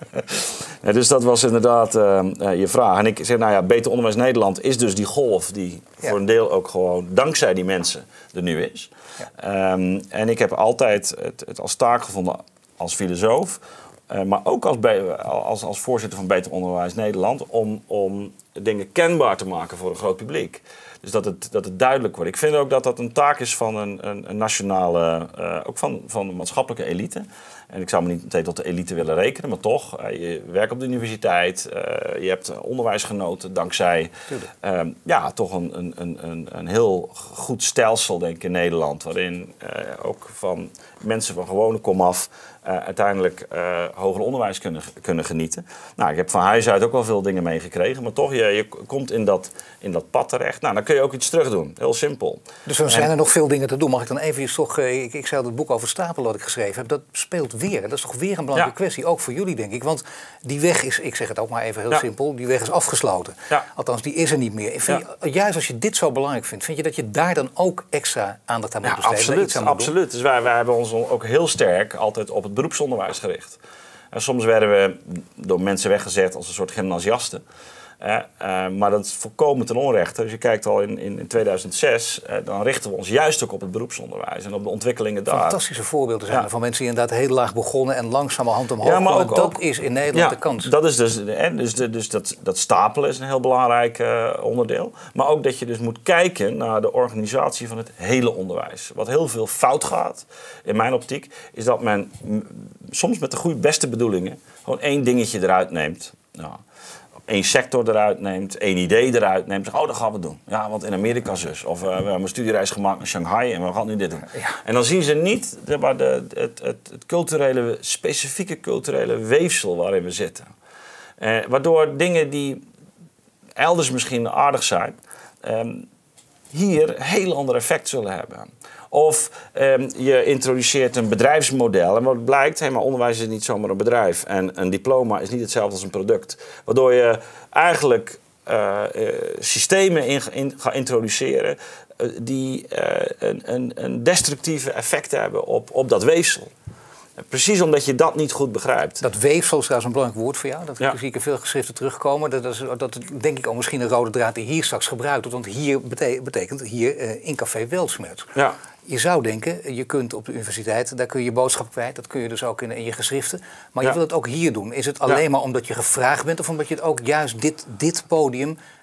Ja, dus dat was inderdaad uh, uh, je vraag. En ik zeg, nou ja, Beter Onderwijs Nederland is dus die golf die ja. voor een deel ook gewoon dankzij die mensen er nu is. Ja. Um, en ik heb altijd het, het als taak gevonden als filosoof, uh, maar ook als, als, als voorzitter van Beter Onderwijs Nederland, om, om dingen kenbaar te maken voor een groot publiek. Dus dat het, dat het duidelijk wordt. Ik vind ook dat dat een taak is van een, een, een nationale, uh, ook van, van de maatschappelijke elite. En ik zou me niet meteen tot de elite willen rekenen, maar toch, uh, je werkt op de universiteit, uh, je hebt onderwijs genoten dankzij uh, ja, toch een, een, een, een heel goed stelsel, denk ik, in Nederland. Waarin uh, ook van mensen van gewone komaf uh, uiteindelijk uh, hoger onderwijs kunnen, kunnen genieten. Nou, ik heb van huis uit ook wel veel dingen meegekregen, maar toch, je, je komt in dat, in dat pad terecht. Nou, dan kun je ook iets terug doen. Heel simpel. Dus er zijn en, er nog veel dingen te doen. Mag ik dan even toch, uh, ik, ik zei dat het boek over stapelen wat ik geschreven heb, dat speelt weer. Dat is toch weer een belangrijke ja. kwestie, ook voor jullie, denk ik. Want die weg is, ik zeg het ook maar even heel ja. simpel, die weg is afgesloten. Ja. Althans, die is er niet meer. Vind ja. je, juist als je dit zo belangrijk vindt, vind je dat je daar dan ook extra aandacht aan moet ja, besteden? Absoluut, absoluut. Dus wij, wij hebben ons ook heel sterk altijd op het beroepsonderwijs gericht. En soms werden we door mensen weggezet als een soort gymnasiasten. Uh, uh, maar dat is volkomen ten onrechte. Als je kijkt al in, in, in tweeduizend zes, uh, dan richten we ons juist ook op het beroepsonderwijs en op de ontwikkelingen daar. Fantastische voorbeelden zijn ja. er van mensen die inderdaad heel laag begonnen en langzamerhand omhoog ja, maar ook, dat ook, is in Nederland ja, de kans. Dat is dus, hè, dus, de, dus dat, dat stapelen is een heel belangrijk uh, onderdeel. Maar ook dat je dus moet kijken naar de organisatie van het hele onderwijs. Wat heel veel fout gaat, in mijn optiek, is dat men m, soms met de goede beste bedoelingen gewoon één dingetje eruit neemt. Nou, één sector eruit neemt, één idee eruit neemt. Zeg, oh, dat gaan we doen. Ja, want in Amerika zus. Of uh, we hebben een studiereis gemaakt naar Shanghai en we gaan nu dit doen. Ja. En dan zien ze niet de, de, het, het, het culturele, specifieke culturele weefsel waarin we zitten. Uh, waardoor dingen die elders misschien aardig zijn, um, hier een heel ander effect zullen hebben. Of um, je introduceert een bedrijfsmodel en wat blijkt, hey, maar onderwijs is niet zomaar een bedrijf en een diploma is niet hetzelfde als een product. Waardoor je eigenlijk uh, uh, systemen in, in gaat introduceren uh, die uh, een, een, een destructieve effect hebben op, op dat weefsel. Precies omdat je dat niet goed begrijpt. Dat weefsel is trouwens een belangrijk woord voor jou. Dat ja. zie ik in veel geschriften terugkomen. Dat is, dat is denk ik ook misschien een rode draad die hier straks gebruikt wordt. Want hier betekent, betekent hier uh, in Café Weltsmerts. Ja. Je zou denken, je kunt op de universiteit, daar kun je je boodschap kwijt. Dat kun je dus ook in, in je geschriften. Maar ja. je wil het ook hier doen. Is het alleen ja. maar omdat je gevraagd bent of omdat je het ook juist dit, dit podium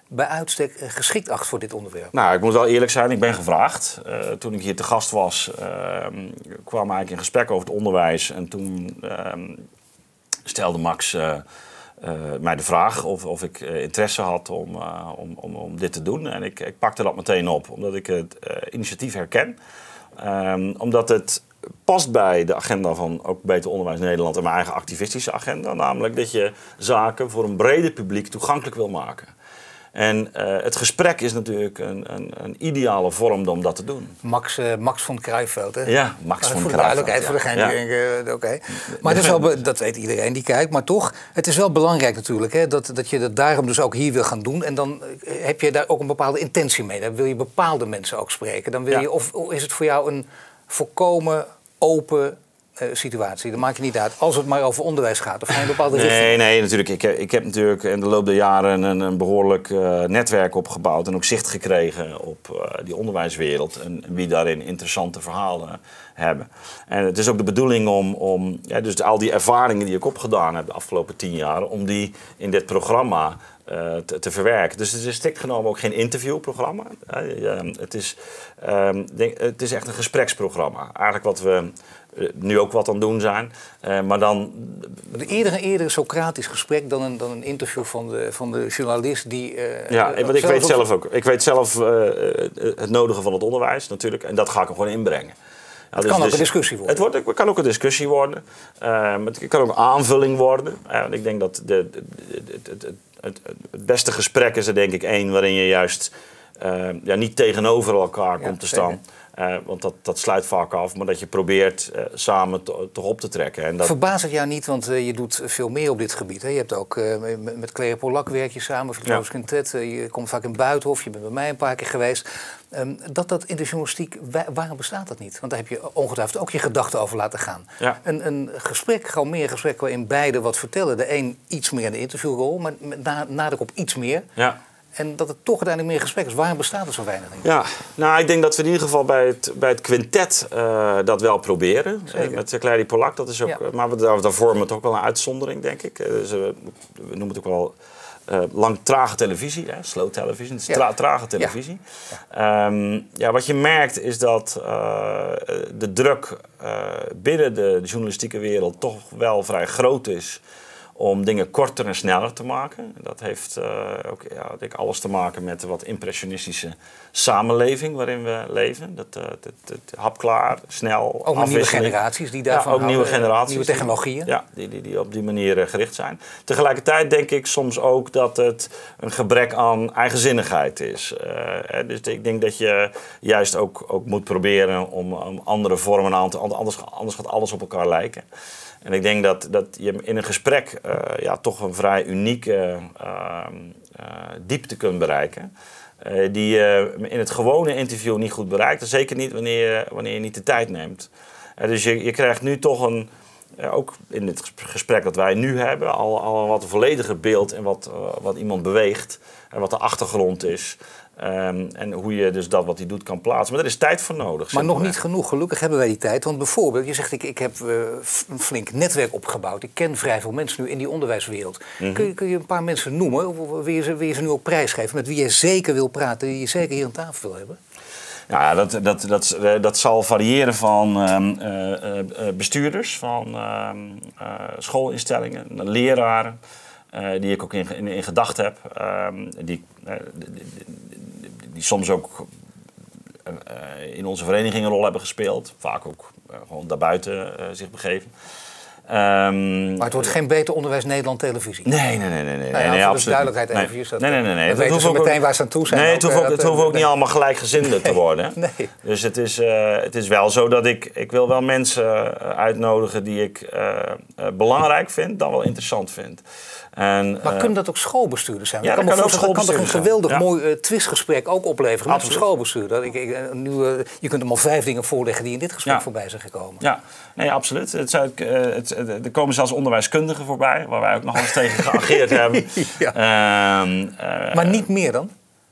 bij uitstek uh, geschikt acht voor dit onderwerp? Nou, ik moet wel eerlijk zijn, ik ben gevraagd. Uh, toen ik hier te gast was, uh, kwam eigenlijk in gesprek over het onderwijs. En toen uh, stelde Max uh, uh, mij de vraag of, of ik uh, interesse had om, uh, om, om, om dit te doen. En ik, ik pakte dat meteen op, omdat ik het uh, initiatief herken. Um, omdat het past bij de agenda van ook Beter Onderwijs Nederland en mijn eigen activistische agenda. Namelijk dat je zaken voor een breder publiek toegankelijk wil maken. En uh, het gesprek is natuurlijk een, een, een ideale vorm om dat te doen. Max, uh, Max von Kruijffeld, hè? Ja, Max von Kruijffeld. Voor de duidelijkheid, ja. Voor degene die ja. denken, uh, oké. Okay. Maar het is wel, dat weet iedereen die kijkt. Maar toch, het is wel belangrijk natuurlijk, hè, dat, dat je dat daarom dus ook hier wil gaan doen. En dan heb je daar ook een bepaalde intentie mee. Dan wil je bepaalde mensen ook spreken. Dan wil ja. je, of, of is het voor jou een volkomen open uh, situatie? Dat maakt je niet uit. Als het maar over onderwijs gaat. Of ga je een bepaalde nee, richting? Nee, natuurlijk. Ik, ik heb natuurlijk in de loop der jaren een, een behoorlijk uh, netwerk opgebouwd. En ook zicht gekregen op uh, die onderwijswereld. En wie daarin interessante verhalen hebben. En het is ook de bedoeling om, om ja, dus al die ervaringen die ik opgedaan heb de afgelopen tien jaar, om die in dit programma Uh, te, te verwerken. Dus het is strikt genomen ook geen interviewprogramma. Uh, uh, het, is, uh, denk, het is echt een gespreksprogramma. Eigenlijk wat we uh, nu ook wat aan het doen zijn. Uh, maar dan... Eerder een eerder Socratisch gesprek dan een, dan een interview van de, van de journalist die... Uh, ja, want ik weet zelf ook. Ik weet zelf uh, het nodige van het onderwijs natuurlijk. En dat ga ik er gewoon inbrengen. Ja, het dus, kan ook dus, een discussie worden. Het, wordt, het kan ook een discussie worden. Uh, het kan ook een aanvulling worden. Uh, ik denk dat de, de, de, de, de Het, het beste gesprek is er denk ik één waarin je juist uh, ja, niet tegenover elkaar komt ja, te staan. Uh, want dat, dat sluit vaak af, maar dat je probeert uh, samen to, toch op te trekken. En dat... Verbaast het jou niet, want uh, je doet veel meer op dit gebied. Hè? Je hebt ook uh, met, met Claire Polak werk je samen, Filosofisch ja. Quintet. Uh, je komt vaak in Buitenhof, je bent bij mij een paar keer geweest. Um, dat dat in de journalistiek, waarom bestaat dat niet? Want daar heb je ongetwijfeld ook je gedachten over laten gaan. Ja. Een, een gesprek, gewoon meer gesprek waarin beide wat vertellen. De een iets meer in de interviewrol, maar met na, nadruk op iets meer. Ja. En dat het toch uiteindelijk meer gesprek is. Waarom bestaat er zo weinig? Ja, nou, ik denk dat we in ieder geval bij het, bij het quintet uh, dat wel proberen. Uh, met Claire Polak, dat is ook... Ja. Maar we, daar, daar vormen het ook wel een uitzondering, denk ik. Uh, dus, uh, we noemen het ook wel uh, lang trage televisie, hè? Slow television. Het is tra- trage televisie. Ja. Ja. Um, ja, wat je merkt is dat uh, de druk uh, binnen de journalistieke wereld toch wel vrij groot is om dingen korter en sneller te maken. Dat heeft uh, ook ja, denk ik alles te maken met de wat impressionistische samenleving waarin we leven. Dat, uh, dat, dat hapklaar, snel, ook nieuwe generaties die daarvan ja, ook houden, nieuwe generaties, nieuwe technologieën. Die, ja, die, die, die op die manier uh, gericht zijn. Tegelijkertijd denk ik soms ook dat het een gebrek aan eigenzinnigheid is. Uh, dus ik denk dat je juist ook, ook moet proberen om, om andere vormen aan te... Anders, anders gaat alles op elkaar lijken. En ik denk dat, dat je in een gesprek uh, ja, toch een vrij unieke uh, uh, diepte kunt bereiken. Uh, die je uh, in het gewone interview niet goed bereikt. En zeker niet wanneer je, wanneer je niet de tijd neemt. Uh, dus je, je krijgt nu toch een, uh, ook in het gesprek dat wij nu hebben, al, al een wat vollediger beeld en wat, uh, wat iemand beweegt. En wat de achtergrond is. Um, en hoe je dus dat wat hij doet kan plaatsen. Maar er is tijd voor nodig. Maar nog niet genoeg. Gelukkig hebben wij die tijd. Want bijvoorbeeld, je zegt ik, ik heb uh, een flink netwerk opgebouwd. Ik ken vrij veel mensen nu in die onderwijswereld. Mm-hmm. Kun je, kun je een paar mensen noemen? Wil je ze, wil je ze nu ook prijsgeven? Met wie je zeker wil praten, die je zeker hier aan tafel wil hebben? Ja, dat, dat, dat, dat zal variëren van uh, uh, bestuurders, van uh, uh, schoolinstellingen, leraren. Uh, die ik ook in, in, in gedachten heb. Uh, die, uh, die, die, die soms ook uh, in onze vereniging een rol hebben gespeeld. Vaak ook uh, gewoon daarbuiten uh, zich begeven. Um, maar het wordt geen Beter Onderwijs Nederland televisie? Nee, nee, nee. nee, nee, nou ja, nee, nee voor absoluut de duidelijkheid even. Nee, Dat, nee, nee. nee, nee. Dan weten ze meteen waar ze aan toe zijn. Nee, het hoeft ook, dat, het hoeft ook niet allemaal gelijkgezinden nee, te worden. Nee. Dus het is, uh, het is wel zo dat ik... Ik wil wel mensen uitnodigen die ik uh, uh, belangrijk vind, dan wel interessant vind. En, maar uh, kunnen dat ook schoolbestuurders zijn? Ja, dat kan ook schoolbestuurders zijn. Dat kan toch een geweldig ja. mooi uh, twistgesprek ook opleveren met een schoolbestuurder. Ik, ik, nu, uh, je kunt hem al vijf dingen voorleggen die in dit gesprek ja. voorbij zijn gekomen. Ja, nee, absoluut. Het zijn, uh, het, uh, er komen zelfs onderwijskundigen voorbij, waar wij ook nog eens tegen geageerd hebben. Ja. Uh, uh, maar niet meer dan?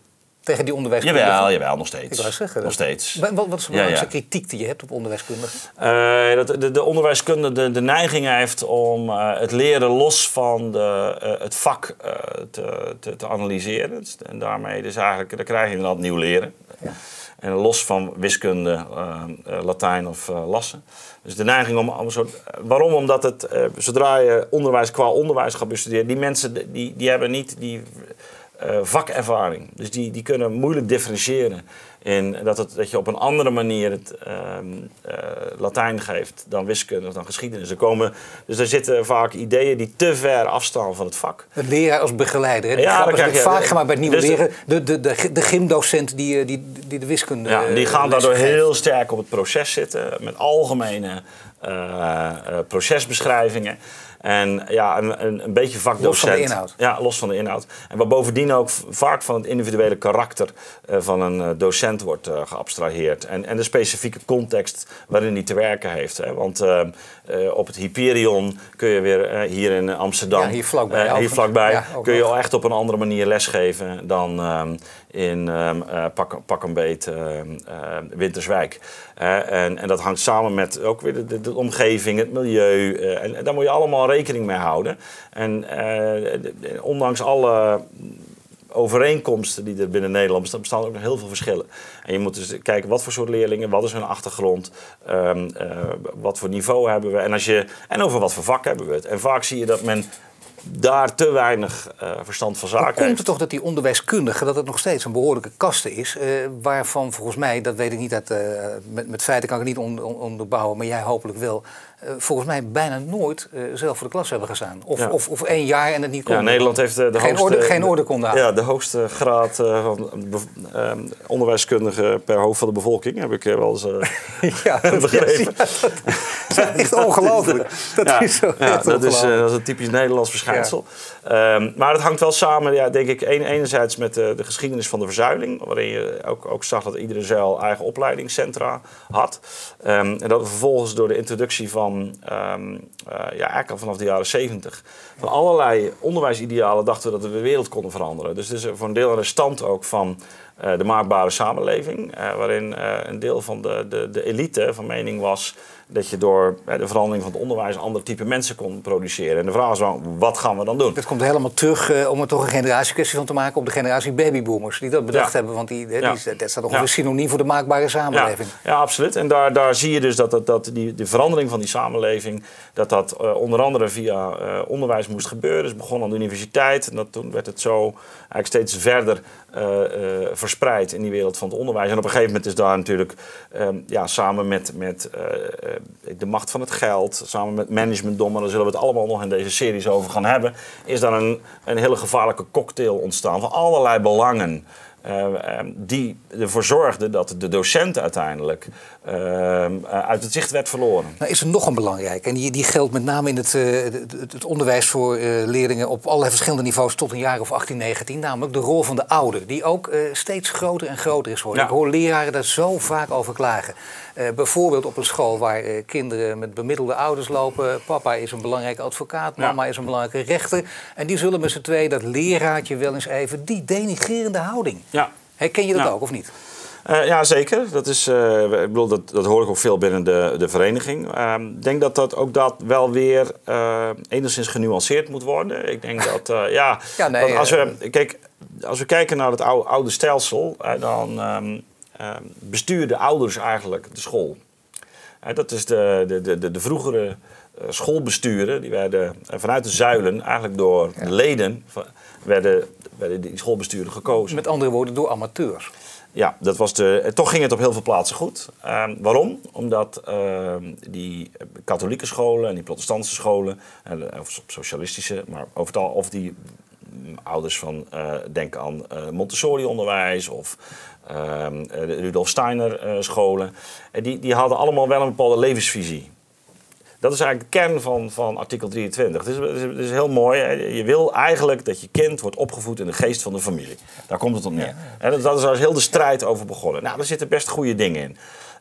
Tegen die onderwijskundigen? Jawel, jawel, nog steeds. Ik wou zeggen, nog steeds. Wat, wat is de belangrijkste ja, ja. kritiek die je hebt op onderwijskundigen? Uh, dat de, de onderwijskunde de, de neiging heeft om uh, het leren los van de, uh, het vak uh, te, te, te analyseren. En daarmee dus eigenlijk, dan krijg je inderdaad nieuw leren. Ja. En los van wiskunde, uh, uh, Latijn of uh, lassen. Dus de neiging om, om zo, waarom? Omdat het, uh, zodra je onderwijs qua onderwijs gaat bestuderen, die mensen die, die hebben niet die uh, vakervaring. Dus die, die kunnen moeilijk differentiëren. In dat, het, dat je op een andere manier het uh, uh, Latijn geeft dan wiskunde of dan geschiedenis. Er komen, dus er zitten vaak ideeën die te ver afstaan van het vak. Het leraar als begeleider. Hè? Ja, dat krijg je vaak gemaakt bij het nieuwe dus leren. De, de, de, de gymdocent die, die, die de wiskunde. Ja, die gaan uh, daardoor heel sterk op het proces zitten. Met algemene uh, uh, procesbeschrijvingen. En ja, een, een, een beetje vakdocent. Los van de inhoud. Ja, los van de inhoud. En waar bovendien ook vaak van het individuele karakter uh, van een uh, docent wordt uh, geabstraheerd. En, en de specifieke context waarin hij te werken heeft. Hè. Want uh, uh, op het Hyperion kun je weer uh, hier in Amsterdam... Ja, hier vlakbij. Uh, hier vlakbij ja, kun je nog. al echt op een andere manier lesgeven dan um, in um, uh, pak, pak een beet uh, uh, Winterswijk. Uh, en, en dat hangt samen met ook weer de, de, de omgeving, het milieu. Uh, en, en daar moet je allemaal rekening mee houden. En uh, de, de, ondanks alle overeenkomsten die er binnen Nederland bestaan, bestaan ook nog heel veel verschillen. En je moet dus kijken wat voor soort leerlingen, wat is hun achtergrond, um, uh, wat voor niveau hebben we. En, als je, en over wat voor vak hebben we het. En vaak zie je dat men daar te weinig uh, verstand van zaken heeft. Komt het toch dat die onderwijskundige, dat het nog steeds een behoorlijke kaste is, uh, waarvan volgens mij, dat weet ik niet, uit, uh, met, met feiten kan ik het niet on, on, onderbouwen, maar jij hopelijk wel, uh, volgens mij bijna nooit uh, zelf voor de klas hebben gestaan. Of, ja. of, of één jaar en het niet kon. Ja, Nederland heeft de, de geen, hoogste, orde, geen orde kon halen. Ja, de hoogste graad uh, van uh, onderwijskundige per hoofd van de bevolking, heb ik uh, wel eens uh, ja, begrepen. Ja, dat is echt ongelooflijk. Dat ja, is zo ja, echt dat, is, uh, dat is een typisch Nederlands verschijnsel. Ja. Um, maar het hangt wel samen, ja, denk ik, een, enerzijds met uh, de geschiedenis van de verzuiling, waarin je ook, ook zag dat iedere zuil eigen opleidingscentra had. Um, en dat we vervolgens door de introductie van, um, uh, ja, eigenlijk al vanaf de jaren zeventig, van allerlei onderwijsidealen dachten we dat we de wereld konden veranderen. Dus het is voor een deel een restant ook van uh, de maakbare samenleving, uh, waarin uh, een deel van de, de, de elite van mening was dat je door uh, de verandering van het onderwijs een ander type mensen kon produceren. En de vraag is dan, wat gaan we dan doen? Dat komt helemaal terug, uh, om er toch een generatiekwestie van te maken, op de generatie babyboomers die dat bedacht ja. hebben. Want die, die, ja. die, dat staat nog ja. een synoniem voor de maakbare samenleving. Ja, ja absoluut. En daar, daar zie je dus dat, dat, dat die, de verandering van die samenleving, dat dat uh, onder andere via uh, onderwijs moest gebeuren. Dus begon aan de universiteit en dat, toen werd het zo eigenlijk steeds verder uh, uh, verspreid in die wereld van het onderwijs. En op een gegeven moment is daar natuurlijk um, ja, samen met, met uh, de macht van het geld, samen met managementdommen, daar zullen we het allemaal nog in deze series over gaan hebben, is daar een, een hele gevaarlijke cocktail ontstaan van allerlei belangen. Uh, um, die ervoor zorgden dat de docent uiteindelijk uh, uh, uit het zicht werd verloren. Nou is er nog een belangrijke, en die, die geldt met name in het, uh, het, het onderwijs voor uh, leerlingen op allerlei verschillende niveaus tot een jaar of achttien, negentien, namelijk de rol van de ouder, die ook uh, steeds groter en groter is geworden. Ja. Ik hoor leraren daar zo vaak over klagen. Uh, bijvoorbeeld op een school waar uh, kinderen met bemiddelde ouders lopen. Papa is een belangrijke advocaat, mama ja. is een belangrijke rechter. En die zullen met z'n tweeën dat leraartje wel eens even, die denigrerende houding. Ja. Herken je dat ja. ook, of niet? Uh, ja, zeker. Dat, is, uh, ik bedoel, dat, dat hoor ik ook veel binnen de, de vereniging. Ik uh, denk dat dat ook dat wel weer uh, enigszins genuanceerd moet worden. Ik denk dat, uh, ja, ja nee, als, we, kijk, als we kijken naar het oude, oude stelsel, uh, dan um, uh, bestuurden ouders eigenlijk de school. Uh, dat is de, de, de, de vroegere uh, schoolbesturen, die werden uh, vanuit de zuilen, eigenlijk door ja. de leden, werden, werden die schoolbesturen gekozen. Met andere woorden, door amateurs. Ja, dat was de, toch ging het op heel veel plaatsen goed. Uh, waarom? Omdat uh, die katholieke scholen en die protestantse scholen, uh, of socialistische, maar over het al, of die um, ouders van, uh, denk aan uh, Montessori-onderwijs of uh, de Rudolf Steiner uh, scholen, uh, die, die hadden allemaal wel een bepaalde levensvisie. Dat is eigenlijk de kern van, van artikel drieëntwintig. Het is, het, is, het is heel mooi. Hè? Je wil eigenlijk dat je kind wordt opgevoed in de geest van de familie. Daar komt het op neer. Ja, ja. En dat, dat is daar heel de strijd over begonnen. Nou, daar zitten best goede dingen in.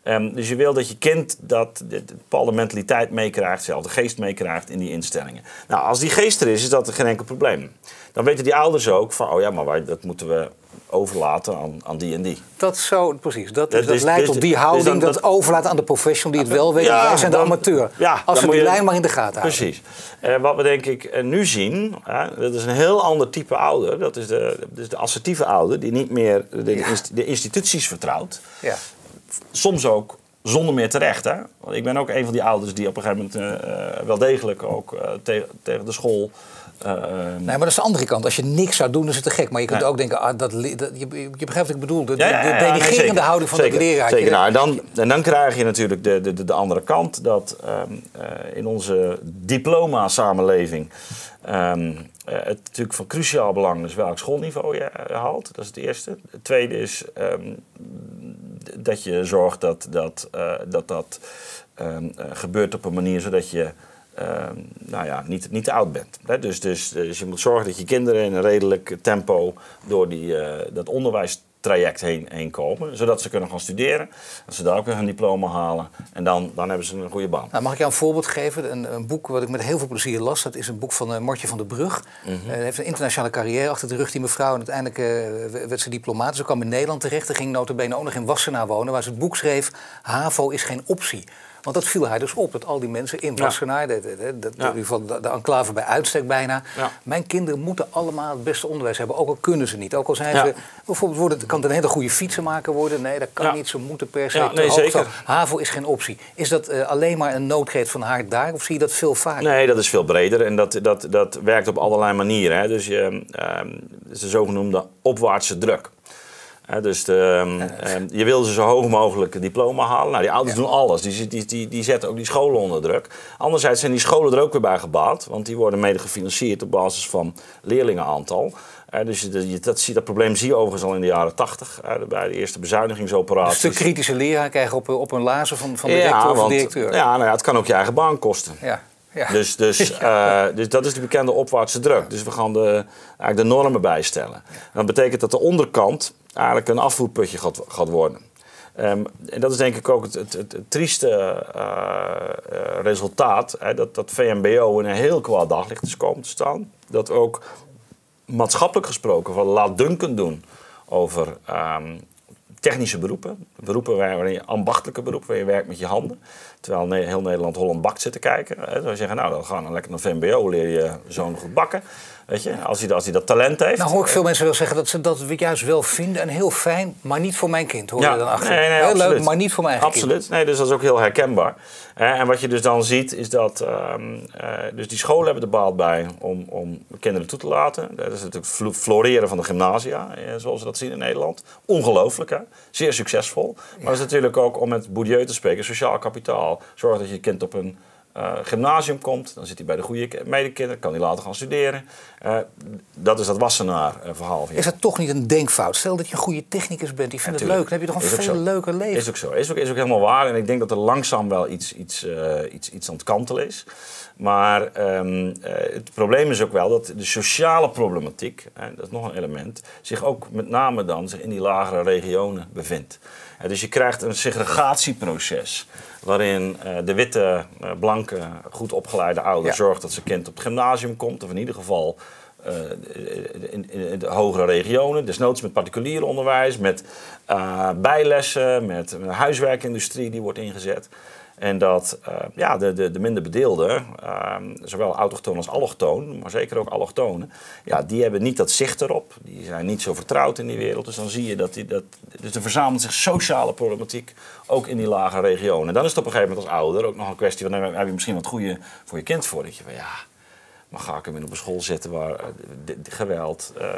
Um, dus je wil dat je kind dat de, de bepaalde mentaliteit meekrijgt, dezelfde geest meekrijgt in die instellingen. Nou, als die geest er is, is dat geen enkel probleem. Dan weten die ouders ook van, oh ja, maar wij, dat moeten we overlaten aan, aan die en die. Dat zo, precies. Dat, Dat dat is- leidt dus- tot die dus houding, dan- dat, dat- overlaten aan de professional die het wel weet. Ja, Wij zijn de dan- amateur. ja, Als dan we moet die je- lijn maar in de gaten houden. Precies. Uh, wat we denk ik uh, nu zien, uh, dat is een heel ander type ouder. Dat is de, dat is de assertieve ouder die niet meer de, Ja. inst- de instituties vertrouwt. Ja. Soms ook zonder meer terecht. Hè? Want ik ben ook een van die ouders die op een gegeven moment uh, uh, wel degelijk ook uh, tegen, tegen de school... Uh, Nee, maar dat is de andere kant. Als je niks zou doen, dan is het te gek. Maar je kunt Nee. ook denken, ah, dat, le- dat, je, je begrijpt wat ik bedoel. De, Ja, ja, ja, de ja, nee, denigrerende zeker. houding van Zeker, de leraar. Zeker. Nou, en, dan, en dan krijg je natuurlijk de, de, de andere kant. Dat um, uh, in onze diploma-samenleving um, uh, het natuurlijk van cruciaal belang is welk schoolniveau je uh, haalt. Dat is het eerste. Het tweede is um, dat je zorgt dat dat, uh, dat, dat um, uh, gebeurt op een manier zodat je... Uh, nou ja, niet, niet te oud bent. Hè? Dus, dus, dus je moet zorgen dat je kinderen in een redelijk tempo door die, uh, dat onderwijstraject heen, heen komen. Zodat ze kunnen gaan studeren. Dat ze daar ook weer hun diploma halen. En dan, dan hebben ze een goede baan. Nou, mag ik jou een voorbeeld geven? Een, een boek wat ik met heel veel plezier las. Dat is een boek van uh, Martje van der Brug. Mm-hmm. uh, heeft een internationale carrière achter de rug, die mevrouw. En uiteindelijk uh, werd ze diplomaat. Ze kwam in Nederland terecht. En ging nota bene ook nog in Wassenaar wonen. Waar ze het boek schreef, HAVO is geen optie. Want dat viel haar dus op, dat al die mensen in Wassenaar, ja. de, de, de, ja. in ieder geval de, de enclave bij uitstek bijna. Ja. Mijn kinderen moeten allemaal het beste onderwijs hebben, ook al kunnen ze niet. Ook al zijn ja. ze, bijvoorbeeld worden, kan het een hele goede fietsenmaker worden. Nee, dat kan ja. niet, ze moeten per se. Ja, nee, zeker. HAVO is geen optie. Is dat uh, alleen maar een noodkreet van haar daar, of zie je dat veel vaker? Nee, dat is veel breder en dat, dat, dat werkt op allerlei manieren. Hè. Dus je, uh, is de zogenoemde opwaartse druk. He, dus de, um, um, je wil ze zo hoog mogelijk een diploma halen. Nou, die ouders ja. doen alles. Die, die, die, die zetten ook die scholen onder druk. Anderzijds zijn die scholen er ook weer bij gebaat. Want die worden mede gefinancierd op basis van leerlingenaantal. Uh, dus je, dat, dat probleem zie je overigens al in de jaren tachtig. Uh, bij de eerste bezuinigingsoperaties. Dus de kritische leraar krijgen op, op een lazer van, van de rector ja, of de directeur. Ja, nou ja, het kan ook je eigen baan kosten. Ja. Ja. Dus, dus, uh, dus dat is de bekende opwaartse druk. Dus we gaan de, eigenlijk de normen bijstellen. En dat betekent dat de onderkant eigenlijk een afvoerputje gaat, gaat worden. Um, en dat is denk ik ook het, het, het, het trieste uh, uh, resultaat. Hè, dat, dat V M B O in een heel kwaad daglicht is komen te staan. Dat ook maatschappelijk gesproken van laatdunkend doen over um, technische beroepen. Beroepen waarin je ambachtelijke beroepen, waar je werkt met je handen. Terwijl heel Nederland Holland bakt zit te kijken. Dan zou je zeggen, nou dan gaan we lekker naar V M B O, leer je zoon goed bakken. Weet je, als hij, als hij dat talent heeft. Nou hoor ik veel mensen wel zeggen dat ze dat juist wel vinden en heel fijn, maar niet voor mijn kind. Hoor ja, je dan achter. Nee, nee, heel absoluut. leuk, maar niet voor mijn eigen absoluut. kind. Nee, dus dat is ook heel herkenbaar. En wat je dus dan ziet is dat um, uh, dus die scholen hebben er baat bij om, om kinderen toe te laten. Dat is natuurlijk floreren van de gymnasia, zoals we dat zien in Nederland. Ongelooflijk, hè? Zeer succesvol. Maar ja. dat is natuurlijk ook, om met Bourdieu te spreken, sociaal kapitaal. Zorg dat je kind op een Uh, gymnasium komt, dan zit hij bij de goede medekinderen, kan hij later gaan studeren. Uh, dat is dat Wassenaar uh, verhaal. Is dat toch niet een denkfout? Stel dat je een goede technicus bent, die vindt ja, het leuk, dan heb je toch een veel leuker leven. Is ook zo, is ook, is ook helemaal waar. En ik denk dat er langzaam wel iets, iets, uh, iets, iets aan het kantelen is. Maar um, uh, het probleem is ook wel dat de sociale problematiek, hè, dat is nog een element, zich ook met name dan zich in die lagere regionen bevindt. Uh, dus je krijgt een segregatieproces waarin uh, de witte, uh, blanke, goed opgeleide ouder ja. zorgt dat zijn kind op het gymnasium komt, of in ieder geval uh, in, in de hogere regionen, desnoods met particulier onderwijs, met uh, bijlessen, met een huiswerkindustrie die wordt ingezet. En dat uh, ja, de, de, de minder bedeelden, uh, zowel autochtoon als allochtoon, maar zeker ook allochtonen, ja, die hebben niet dat zicht erop. Die zijn niet zo vertrouwd in die wereld. Dus dan zie je dat, die, dat dus er verzamelt zich sociale problematiek ook in die lage regionen. En dan is het op een gegeven moment als ouder ook nog een kwestie van, dan heb je misschien wat goede voor je kind voor. Dat je van ja, maar ga ik hem in op een school zetten waar uh, de, de geweld, uh,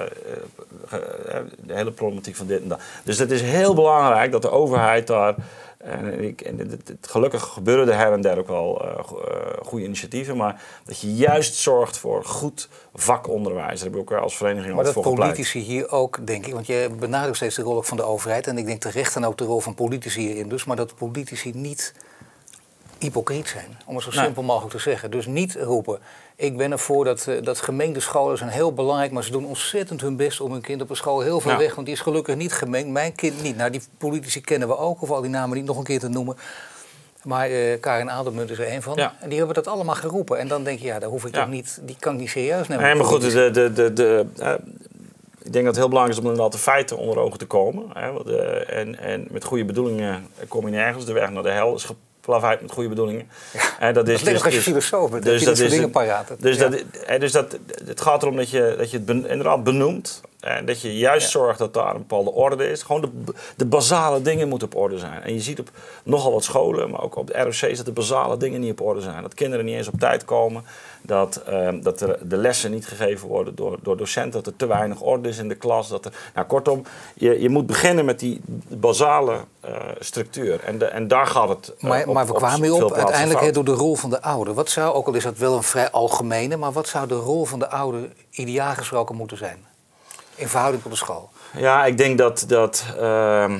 uh, de hele problematiek van dit en dat. Dus het is heel belangrijk dat de overheid daar. En, ik, en het, het, gelukkig gebeuren er her en der ook wel uh, goede initiatieven, maar dat je juist zorgt voor goed vakonderwijs. Daar hebben we ook als vereniging maar altijd voor gepleit. Maar dat politici hier ook, denk ik, want je benadrukt steeds de rol ook van de overheid en ik denk terecht en ook de rol van politici hierin dus, maar dat politici niet hypocriet zijn, om het zo Nee. simpel mogelijk te zeggen. Dus niet roepen, ik ben ervoor dat, uh, dat gemeente scholen zijn heel belangrijk, maar ze doen ontzettend hun best om hun kind op een school heel veel Ja. weg, want die is gelukkig niet gemengd. Mijn kind niet. Nou, die politici kennen we ook, of al die namen niet nog een keer te noemen. Maar uh, Karin Adelmunt is er één van. Ja. En die hebben dat allemaal geroepen. En dan denk je, ja, daar hoef ik Ja. toch niet, die kan ik niet serieus nemen. Nee, maar goed, de, de, de, de, uh, ik denk dat het heel belangrijk is om inderdaad de feiten onder ogen te komen. Hè, want, uh, en, en met goede bedoelingen kom je nergens. De weg naar de hel is geplaveid met goede bedoelingen. Ja, en dat is dat dus, als je dus, filosoof bent, dus dat je dat is dingen paraat. Dus, ja. dat, hè, dus dat, het gaat erom dat je, dat je het ben, inderdaad benoemt. En dat je juist ja. zorgt dat daar een bepaalde orde is. Gewoon de, de basale dingen moeten op orde zijn. En je ziet op nogal wat scholen, maar ook op de R O C's, dat de basale dingen niet op orde zijn. Dat kinderen niet eens op tijd komen. Dat, uh, dat er de lessen niet gegeven worden door, door docenten. Dat er te weinig orde is in de klas. Dat er, nou, kortom, je, je moet beginnen met die basale uh, structuur. En, de, en daar gaat het uh, Maar, op, maar we kwamen weer op, uiteindelijk he, door de rol van de ouder. Wat zou, ook al is dat wel een vrij algemene, maar wat zou de rol van de ouder ideaal gesproken moeten zijn? In verhouding tot de school. Ja, ik denk dat, dat uh, uh,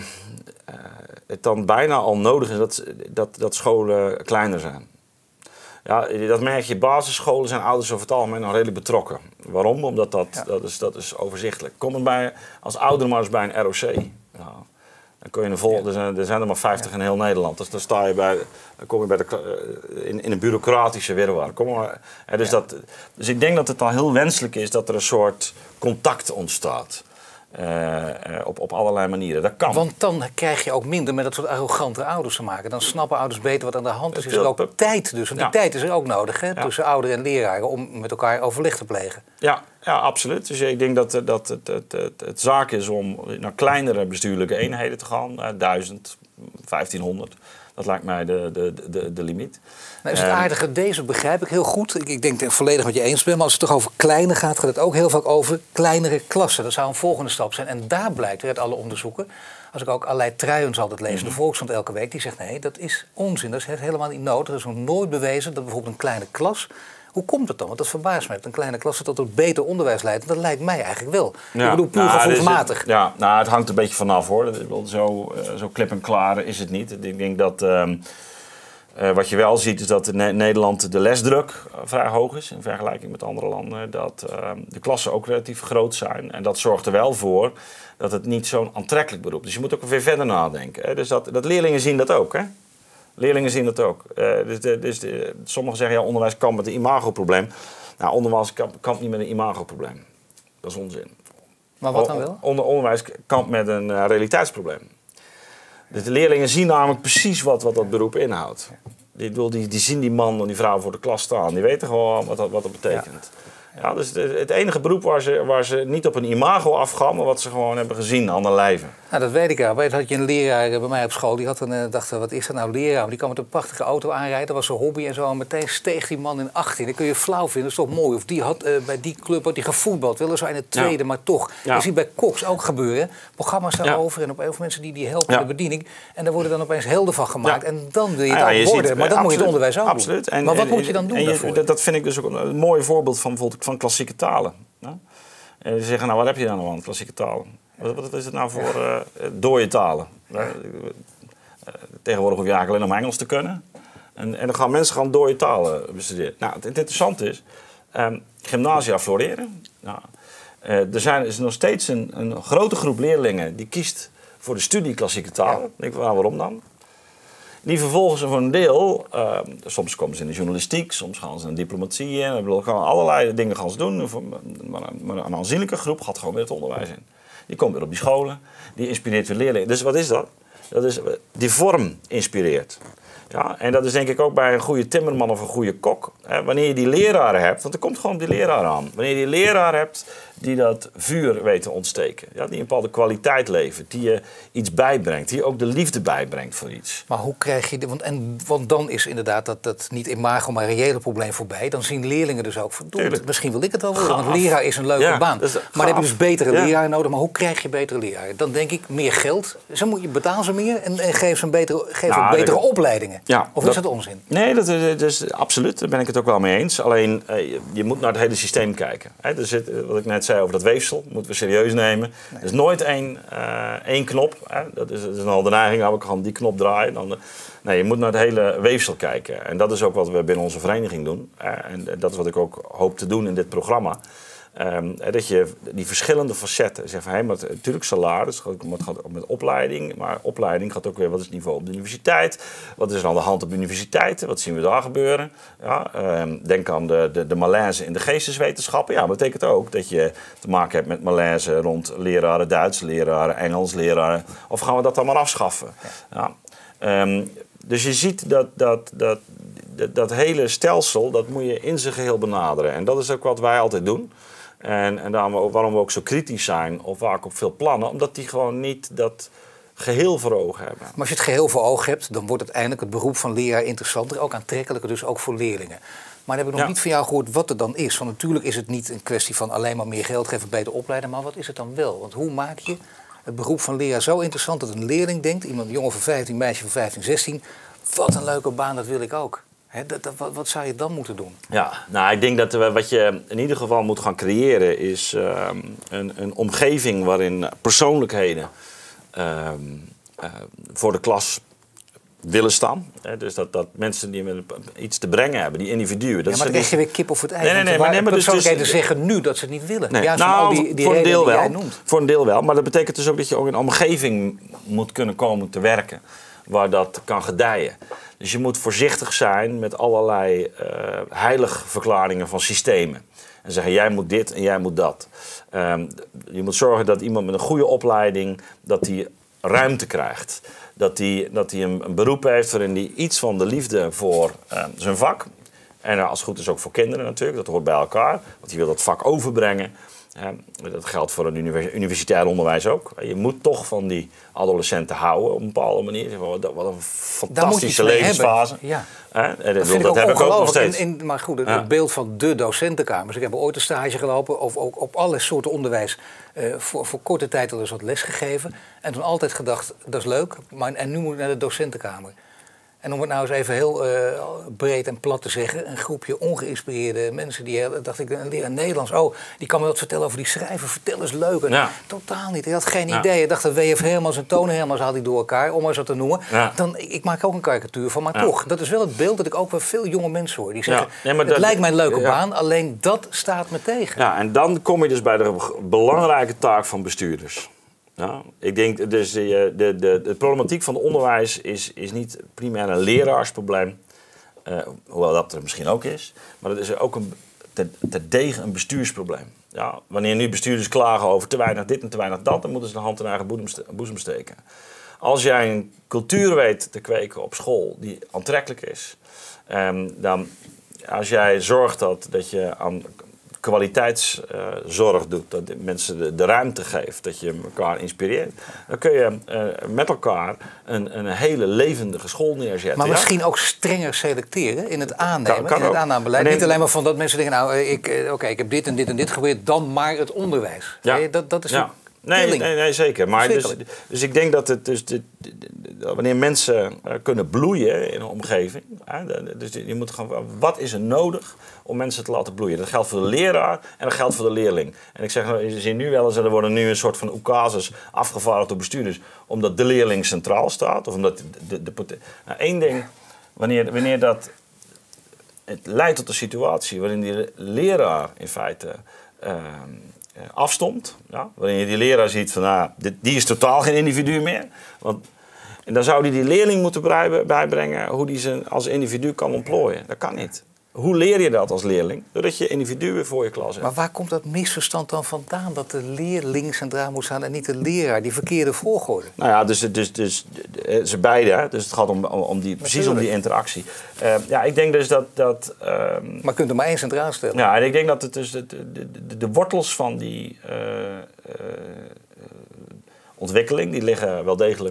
het dan bijna al nodig is dat, dat, dat scholen kleiner zijn. Ja, dat merk je. Basisscholen zijn ouders over het algemeen nog redelijk betrokken. Waarom? Omdat dat, ja. dat, is, dat is overzichtelijk. Kom er bij, als ouder maar eens bij een R O C. Nou, dan kun je een vol, ja. er, zijn, er zijn er maar vijftig ja. in heel Nederland. Dus dan, sta je bij, dan kom je bij de, in, in een bureaucratische wirwar. Kom maar, hè, dus, ja. dat, dus ik denk dat het al heel wenselijk is dat er een soort contact ontstaat. Uh, uh, op, op allerlei manieren. Dat kan. Want dan krijg je ook minder met dat soort arrogante ouders te maken. Dan snappen ouders beter wat aan de hand is. Is er ook tijd dus. Want die ja. tijd is er ook nodig, hè, ja. tussen ouder en leraren, om met elkaar overleg te plegen. Ja, ja, absoluut. Dus ik denk dat, dat het, het, het, het zaak is om naar kleinere bestuurlijke eenheden te gaan. Uh, duizend, vijftienhonderd. Dat lijkt mij de, de, de, de limiet. Nou is het aardige, deze begrijp ik heel goed. Ik, ik denk dat ik volledig met je eens ben. Maar als het toch over kleine gaat, gaat het ook heel vaak over kleinere klassen. Dat zou een volgende stap zijn. En daar blijkt weer uit alle onderzoeken. Als ik ook Aleid Truijens altijd lees, mm-hmm. de Volkskrant elke week. Die zegt nee, dat is onzin. Dat is helemaal niet nodig. Er is nog nooit bewezen dat bijvoorbeeld een kleine klas... Hoe komt het dan? Want dat verbaast mij. Dat een kleine klas dat tot beter onderwijs leidt. En dat lijkt mij eigenlijk wel. Ja. Ik bedoel, puur nou, gevoelsmatig. Het, ja, nou, het hangt een beetje vanaf hoor. Dat is wel zo, uh, zo klip en klaar is het niet. Ik denk dat... Um, Uh, wat je wel ziet is dat in ne- Nederland de lesdruk uh, vrij hoog is in vergelijking met andere landen. Dat uh, de klassen ook relatief groot zijn. En dat zorgt er wel voor dat het niet zo'n aantrekkelijk beroep is. Dus je moet ook weer verder nadenken. Hè? Dus dat, dat leerlingen zien dat ook. Hè? Leerlingen zien dat ook. Uh, dus de, dus de, sommigen zeggen ja, onderwijs kampt met een imagoprobleem. Nou, onderwijs kampt niet met een imagoprobleem. Dat is onzin. Maar wat dan wel? Onder, onderwijs kampt met een uh, realiteitsprobleem. Dus de leerlingen zien namelijk precies wat, wat dat beroep inhoudt. Die, die, die zien die man en die vrouw voor de klas staan. Die weten gewoon wat dat, wat dat betekent. Ja. Ja, dus het, het enige beroep waar ze, waar ze niet op een imago afgaan... maar wat ze gewoon hebben gezien aan de lijve. Nou, dat weet ik wel. Weet had je een leraar bij mij op school. Die had een, dacht, wat is dat nou, leraar? Die kwam met een prachtige auto aanrijden. Dat was zijn hobby en zo. En meteen steeg die man in achttien. Dat kun je flauw vinden. Dat is toch mooi. Of die had uh, bij die club had die gevoetbald. Weliswaar in het tweede, ja. maar toch. Ja. Je ziet bij Cox ook gebeuren. Programma's daarover. Ja. En op heel veel mensen die, die helpen ja. in de bediening. En daar worden dan opeens helden van gemaakt. Ja. En dan wil je het ja, ook je worden. Ziet, maar dan absoluut, moet je het onderwijs ook absoluut. doen. En, maar wat en, moet je dan doen en je, daarvoor? Dat, dat vind ik dus ook een mooi voorbeeld van, bijvoorbeeld van klassieke talen. Ja? En ze zeggen, nou wat heb je dan nou aan klassieke talen? Wat, wat is het nou voor uh, dode talen? Ja. Uh, tegenwoordig hoef je eigenlijk alleen nog maar Engels te kunnen. En, en dan gaan mensen gaan dode talen bestuderen. Nou, het, het interessante is, um, gymnasia floreren. Nou, uh, er zijn, is nog steeds een, een grote groep leerlingen die kiest voor de studie klassieke talen. Ja. Denk ik, nou, waarom dan? Die vervolgens voor een deel, uh, soms komen ze in de journalistiek, soms gaan ze in diplomatie in. Bedoel, gaan allerlei dingen gaan ze doen. Maar een, maar een aanzienlijke groep gaat gewoon weer het onderwijs in. Die komt weer op die scholen, die inspireert weer leerlingen. Dus wat is dat? Dat is, die vorm inspireert. Ja, en dat is denk ik ook bij een goede timmerman of een goede kok. Hè, wanneer je die leraren hebt, want er komt gewoon die leraar aan. Wanneer je die leraar hebt die dat vuur weet te ontsteken. Ja, die een bepaalde kwaliteit levert. Die je iets bijbrengt. Die ook de liefde bijbrengt voor iets. Maar hoe krijg je... De, want, en, want dan is inderdaad dat, dat niet imago, maar reële probleem voorbij. Dan zien leerlingen dus ook... Verdoemd, misschien wil ik het wel worden. Want leraar is een leuke ja, baan. Maar dan heb je dus betere ja. leraren nodig. Maar hoe krijg je betere leraren? Dan denk ik meer geld. Zo moet je, betaal ze meer en, en geef ze een betere, geef nou, betere opleidingen. leerlingen. Ja, of is dat, dat onzin? Nee, dat is, dat is absoluut. Daar ben ik het ook wel mee eens. Alleen, uh, je, je moet naar het hele systeem kijken. Hè, er zit, wat ik net zei over dat weefsel, moeten we serieus nemen. Nee. Er is nooit één, uh, één knop. Hè. Dat, is, dat is al de neiging, nou, ik kan die knop draaien. Dan, uh, nee, je moet naar het hele weefsel kijken. En dat is ook wat we binnen onze vereniging doen. Uh, en dat is wat ik ook hoop te doen in dit programma. Um, dat je die verschillende facetten zegt van hey, maar natuurlijk salaris, het gaat ook met opleiding, maar opleiding gaat ook weer wat is het niveau op de universiteit, wat is er aan de hand op de universiteiten, wat zien we daar gebeuren. Ja, um, denk aan de, de, de malaise in de geesteswetenschappen. Ja, dat betekent ook dat je te maken hebt met malaise rond leraren Duits, leraren Engels, leraren, of gaan we dat dan maar afschaffen? Ja. Um, dus je ziet dat, dat, dat, dat, dat hele stelsel, dat moet je in zijn geheel benaderen. En dat is ook wat wij altijd doen. En, en daarom, waarom we ook zo kritisch zijn of vaak op veel plannen, omdat die gewoon niet dat geheel voor ogen hebben. Maar als je het geheel voor ogen hebt, dan wordt uiteindelijk het beroep van leraar interessanter, ook aantrekkelijker, dus ook voor leerlingen. Maar dan heb ik nog ja. niet van jou gehoord wat het dan is. Want natuurlijk is het niet een kwestie van alleen maar meer geld geven, beter opleiden, maar wat is het dan wel? Want hoe maak je het beroep van leraar zo interessant dat een leerling denkt, iemand, een jongen van vijftien, meisje van vijftien, zestien, wat een leuke baan, dat wil ik ook. He, dat, dat, wat, wat zou je dan moeten doen? Ja, nou, ik denk dat we, wat je in ieder geval moet gaan creëren is uh, een, een omgeving waarin persoonlijkheden uh, uh, voor de klas willen staan. He, dus dat, dat mensen die iets te brengen hebben, die individuen. Dat ja, maar dan krijg je weer kip of het ei. Nee, nee, nee, maar, nee, maar persoonlijkheden dus, zeggen nu dat ze het niet willen. Nee, Juist nou, van al die, die voor een deel die wel. jij noemt. Voor een deel wel, maar dat betekent dus ook dat je ook in een omgeving moet kunnen komen te werken waar dat kan gedijen. Dus je moet voorzichtig zijn met allerlei uh, heiligverklaringen van systemen. En zeggen, jij moet dit en jij moet dat. Um, je moet zorgen dat iemand met een goede opleiding, dat die ruimte krijgt. Dat hij dat die een, een beroep heeft waarin hij iets van de liefde voor uh, zijn vak. En als het goed is ook voor kinderen natuurlijk, dat hoort bij elkaar. Want die wil dat vak overbrengen. Uh, dat geldt voor een univers- universitair onderwijs ook. Je moet toch van die adolescenten houden op een bepaalde manier. Wat, wat een fantastische levensfase. Ja. Uh, dat dat, dat, dat heb ik ook nog steeds. In, in, maar goed, het ja. beeld van de docentenkamers. Ik heb ooit een stage gelopen, of ook op alle soorten onderwijs. Uh, voor, voor korte tijd al eens wat les gegeven. En toen altijd gedacht, dat is leuk, maar en nu moet ik naar de docentenkamer. En om het nou eens even heel uh, breed en plat te zeggen, een groepje ongeïnspireerde mensen die, dacht ik, een leraar Nederlands, oh, die kan me wat vertellen over die schrijver, vertel eens leuk. En ja. Totaal niet, hij had geen ja. idee. Hij dacht dat W F Hermans en Toon Hermans had hij door elkaar, om maar zo te noemen. Ja. Dan, ik maak ook een karikatuur van, maar ja. toch, dat is wel het beeld dat ik ook bij veel jonge mensen hoor. Die zeggen, ja. nee, maar het dat, lijkt mij een leuke ja. baan, alleen dat staat me tegen. Ja, en dan kom je dus bij de belangrijke taak van bestuurders. Nou, ik denk dus de, de, de, de problematiek van het onderwijs is, is niet primair een leraarsprobleem, uh, hoewel dat er misschien ook is, maar het is ook een, te, te degen een bestuursprobleem. Ja, wanneer nu bestuurders klagen over te weinig dit en te weinig dat, dan moeten ze de hand in eigen boezem steken. Als jij een cultuur weet te kweken op school die aantrekkelijk is, um, dan als jij zorgt dat, dat je aan kwaliteitszorg uh, doet, dat mensen de, de ruimte geeft, dat je elkaar inspireert, dan kun je uh, met elkaar een, een hele levendige school neerzetten. Maar ja? misschien ook strenger selecteren in het aannemen, kan, kan in het ook. aannamebeleid. Nee, niet alleen maar van dat mensen denken, nou, ik, oké, okay, ik heb dit en dit en dit geprobeerd, dan maar het onderwijs. Ja. Nee, dat, dat is ja. Nee, nee, nee, zeker. Maar dus, dus ik denk dat het dus de, de, de, wanneer mensen uh, kunnen bloeien in een omgeving, hè, de, dus je moet gaan, wat is er nodig om mensen te laten bloeien? Dat geldt voor de leraar en dat geldt voor de leerling. En ik zeg, je ziet nu wel eens, er worden nu een soort van oecases afgevaardigd door bestuurders, omdat de leerling centraal staat, of omdat de, de, de nou, één ding, wanneer, wanneer dat het leidt tot een situatie waarin die leraar in feite Uh, afstond, ja, waarin je die leraar ziet van, nou, dit, die is totaal geen individu meer. Want, en dan zou die die leerling moeten bijbrengen hoe die ze als individu kan ontplooien. Dat kan niet. Hoe leer je dat als leerling? Doordat je individuen voor je klas hebt. Maar waar komt dat misverstand dan vandaan? Dat de leerling centraal moet staan en niet de leraar? Die verkeerde volgorde. Nou ja, dus, dus, dus, dus ze beide. Dus het gaat om, om die, precies om die interactie. Uh, ja, ik denk dus dat... dat uh, maar je kunt er maar één centraal stellen. Ja, en ik denk dat het dus de, de, de, de wortels van die uh, uh, ontwikkeling, die liggen wel degelijk ook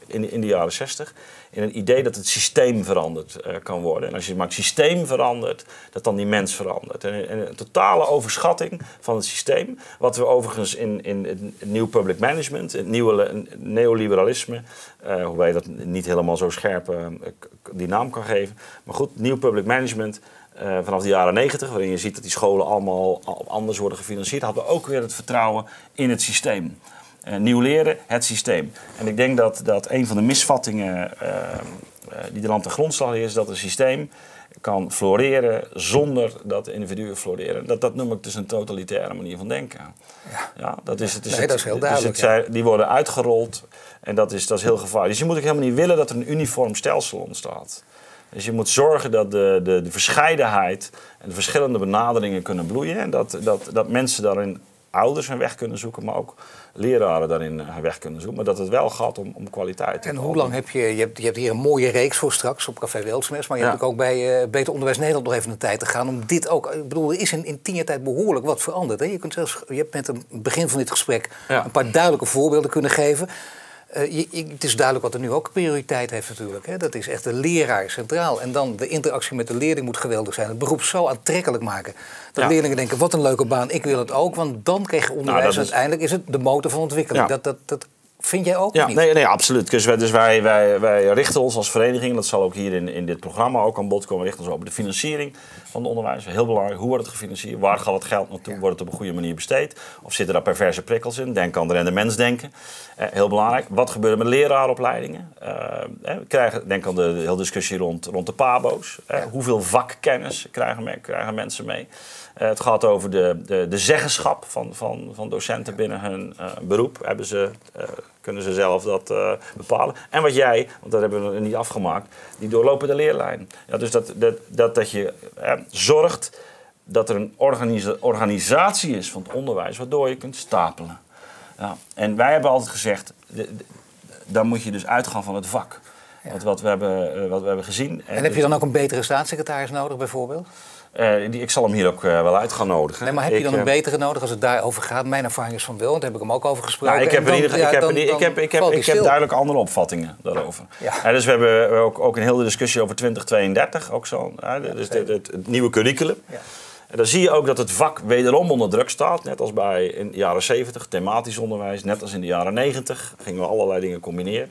in, in de jaren zestig. In een idee dat het systeem veranderd uh, kan worden. En als je maar het systeem verandert, dat dan die mens verandert. En, en een totale overschatting van het systeem. Wat we overigens in, in het nieuw public management, het nieuwe neoliberalisme, uh, hoewel je dat niet helemaal zo scherp uh, die naam kan geven. Maar goed, nieuw public management. Uh, vanaf de jaren negentig, waarin je ziet dat die scholen allemaal anders worden gefinancierd, hadden we ook weer het vertrouwen in het systeem. Uh, nieuw leren, het systeem. En ik denk dat, dat een van de misvattingen uh, uh, die de land ten grondslag is, dat een systeem kan floreren zonder dat de individuen floreren. Dat, dat noem ik dus een totalitaire manier van denken. Ja, ja dat is het. Is nee, het, dat is heel duidelijk. Dus het, ja. Die worden uitgerold en dat is, dat is heel gevaarlijk. Dus je moet ook helemaal niet willen dat er een uniform stelsel ontstaat. Dus je moet zorgen dat de, de, de verscheidenheid en de verschillende benaderingen kunnen bloeien. En dat, dat, dat mensen daarin, ouders hun weg kunnen zoeken, maar ook leraren daarin hun weg kunnen zoeken. Maar dat het wel gaat om, om kwaliteit. En hoe lang heb je, je hebt, je hebt hier een mooie reeks voor straks op Café Weltschmerz, maar je ja. hebt ook bij uh, Beter Onderwijs Nederland nog even een tijd te gaan om dit ook, ik bedoel, er is in, in tien jaar tijd behoorlijk wat veranderd. Hè? Je, kunt zelfs, je hebt met het begin van dit gesprek ja. een paar duidelijke voorbeelden kunnen geven. Uh, je, je, het is duidelijk wat er nu ook prioriteit heeft natuurlijk. Hè? Dat is echt de leraar centraal. En dan de interactie met de leerling moet geweldig zijn. Het beroep zo aantrekkelijk maken. Dat ja. leerlingen denken, wat een leuke baan, ik wil het ook. Want dan krijg je onderwijs. Nou, is... Uiteindelijk is het de motor van ontwikkeling. Ja. Dat, dat, dat vind jij ook ja, niet? Nee, nee, absoluut. Dus, wij, dus wij, wij, wij richten ons als vereniging, dat zal ook hier in, in dit programma ook aan bod komen, richten ons op de financiering van het onderwijs. Heel belangrijk, hoe wordt het gefinancierd? Waar gaat het geld naartoe? Ja. Wordt het op een goede manier besteed? Of zitten daar perverse prikkels in? Denk aan de rendementsdenken. Eh, heel belangrijk. Wat gebeurt er met leraaropleidingen? Uh, eh, we krijgen, denk aan de, de hele discussie rond, rond de pabo's. Eh, ja. Hoeveel vakkennis krijgen, krijgen mensen mee? Uh, het gaat over de, de, de zeggenschap van, van, van docenten binnen hun uh, beroep. Hebben ze, uh, kunnen ze zelf dat uh, bepalen. En wat jij, want dat hebben we niet afgemaakt, die doorlopende leerlijn. Ja, dus dat, dat, dat, dat je uh, zorgt dat er een organisa- organisatie is van het onderwijs, waardoor je kunt stapelen. Ja, en wij hebben altijd gezegd, de, de, dan moet je dus uitgaan van het vak. Ja. Wat, wat, we hebben, uh, wat we hebben gezien. En, en heb je dan ook een betere staatssecretaris nodig bijvoorbeeld? Uh, die, ik zal hem hier ook uh, wel uit gaan nodigen. Nee, maar heb je ik, dan een betere nodig als het daarover gaat? Mijn ervaring is van wel, want daar heb ik hem ook over gesproken. Nou, ik heb, dan, in ieder, ja, ik heb, dan, ik heb, ik heb, ik heb duidelijk andere opvattingen daarover. Ja. Uh, dus we hebben ook, ook een hele discussie over twintig tweeëndertig. Ook zo, uh, dus het, het, het nieuwe curriculum. Ja. En dan zie je ook dat het vak wederom onder druk staat. Net als bij in de jaren zeventig, thematisch onderwijs. Net als in de jaren negentig gingen we allerlei dingen combineren.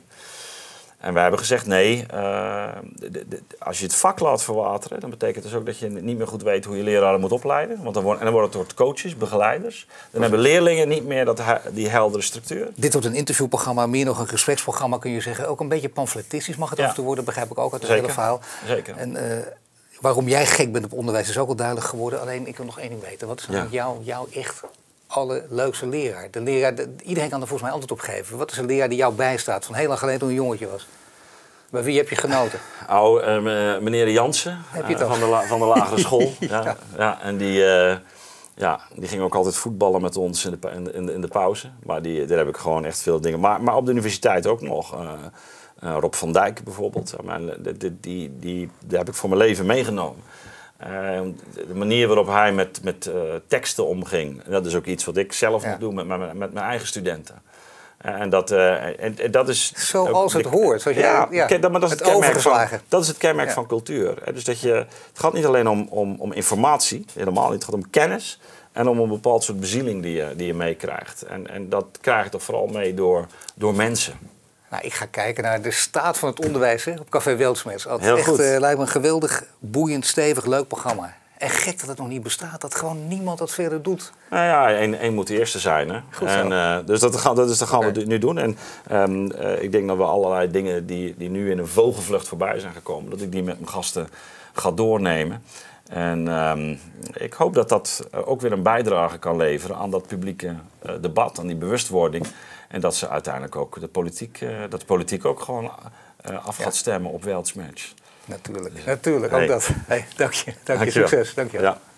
En wij hebben gezegd, nee, uh, de, de, als je het vak laat verwateren, dan betekent dus ook dat je niet meer goed weet hoe je leraren moet opleiden. Want dan worden, en dan wordt het door coaches, begeleiders. Dan hebben leerlingen niet meer dat, die heldere structuur. Dit wordt een interviewprogramma, meer nog een gespreksprogramma kun je zeggen. Ook een beetje pamfletistisch mag het ja. af en toe worden, begrijp ik ook uit het hele verhaal. Zeker. En, uh, waarom jij gek bent op onderwijs is ook al duidelijk geworden. Alleen, ik wil nog één ding weten. Wat is nou ja. jouw, jouw echt allerleukste leraar? De leraar de, iedereen kan er volgens mij antwoord op geven. Wat is een leraar die jou bijstaat van heel lang geleden toen een jongetje was? Bij wie heb je genoten? Oh, uh, meneer Jansen uh, van, de la, van de lagere school. ja. Ja, ja, en die, uh, ja, die ging ook altijd voetballen met ons in de, in de, in de pauze. Maar die, daar heb ik gewoon echt veel dingen. Maar, maar op de universiteit ook nog. Uh, uh, Rob van Dijk bijvoorbeeld. Die, die, die, die, die heb ik voor mijn leven meegenomen. Uh, de manier waarop hij met, met uh, teksten omging. Dat is ook iets wat ik zelf ja. moet doen met, met, met mijn eigen studenten. En dat, uh, en, en dat is zoals het hoort. Zoals ja, jij, ja, dat, maar dat is het, het kenmerk van, dat is het kenmerk ja. van cultuur. Dus dat je, het gaat niet alleen om, om, om informatie, helemaal niet. Het gaat om kennis en om een bepaald soort bezieling die je, die je meekrijgt. En, en dat krijg je toch vooral mee door, door mensen. Nou, ik ga kijken naar de staat van het onderwijs hè, op Café Weltschmerz. Het echt uh, lijkt me een geweldig, boeiend, stevig, leuk programma. En gek dat het nog niet bestaat, dat gewoon niemand dat verder doet. Nou ja, één, één moet de eerste zijn. Hè? Goed en, uh, dus dat, gaan, dat, is, dat gaan okay. we nu doen. En um, uh, ik denk dat we allerlei dingen die, die nu in een vogelvlucht voorbij zijn gekomen, dat ik die met mijn gasten ga doornemen. En um, ik hoop dat dat ook weer een bijdrage kan leveren aan dat publieke uh, debat, aan die bewustwording. En dat ze uiteindelijk ook de politiek, uh, dat de politiek ook gewoon uh, af gaat ja. stemmen op Weltschmerz. Natuurlijk, dus, natuurlijk, ook hey. dat. Hey, dank je, dank je, succes. Dank je. Ja.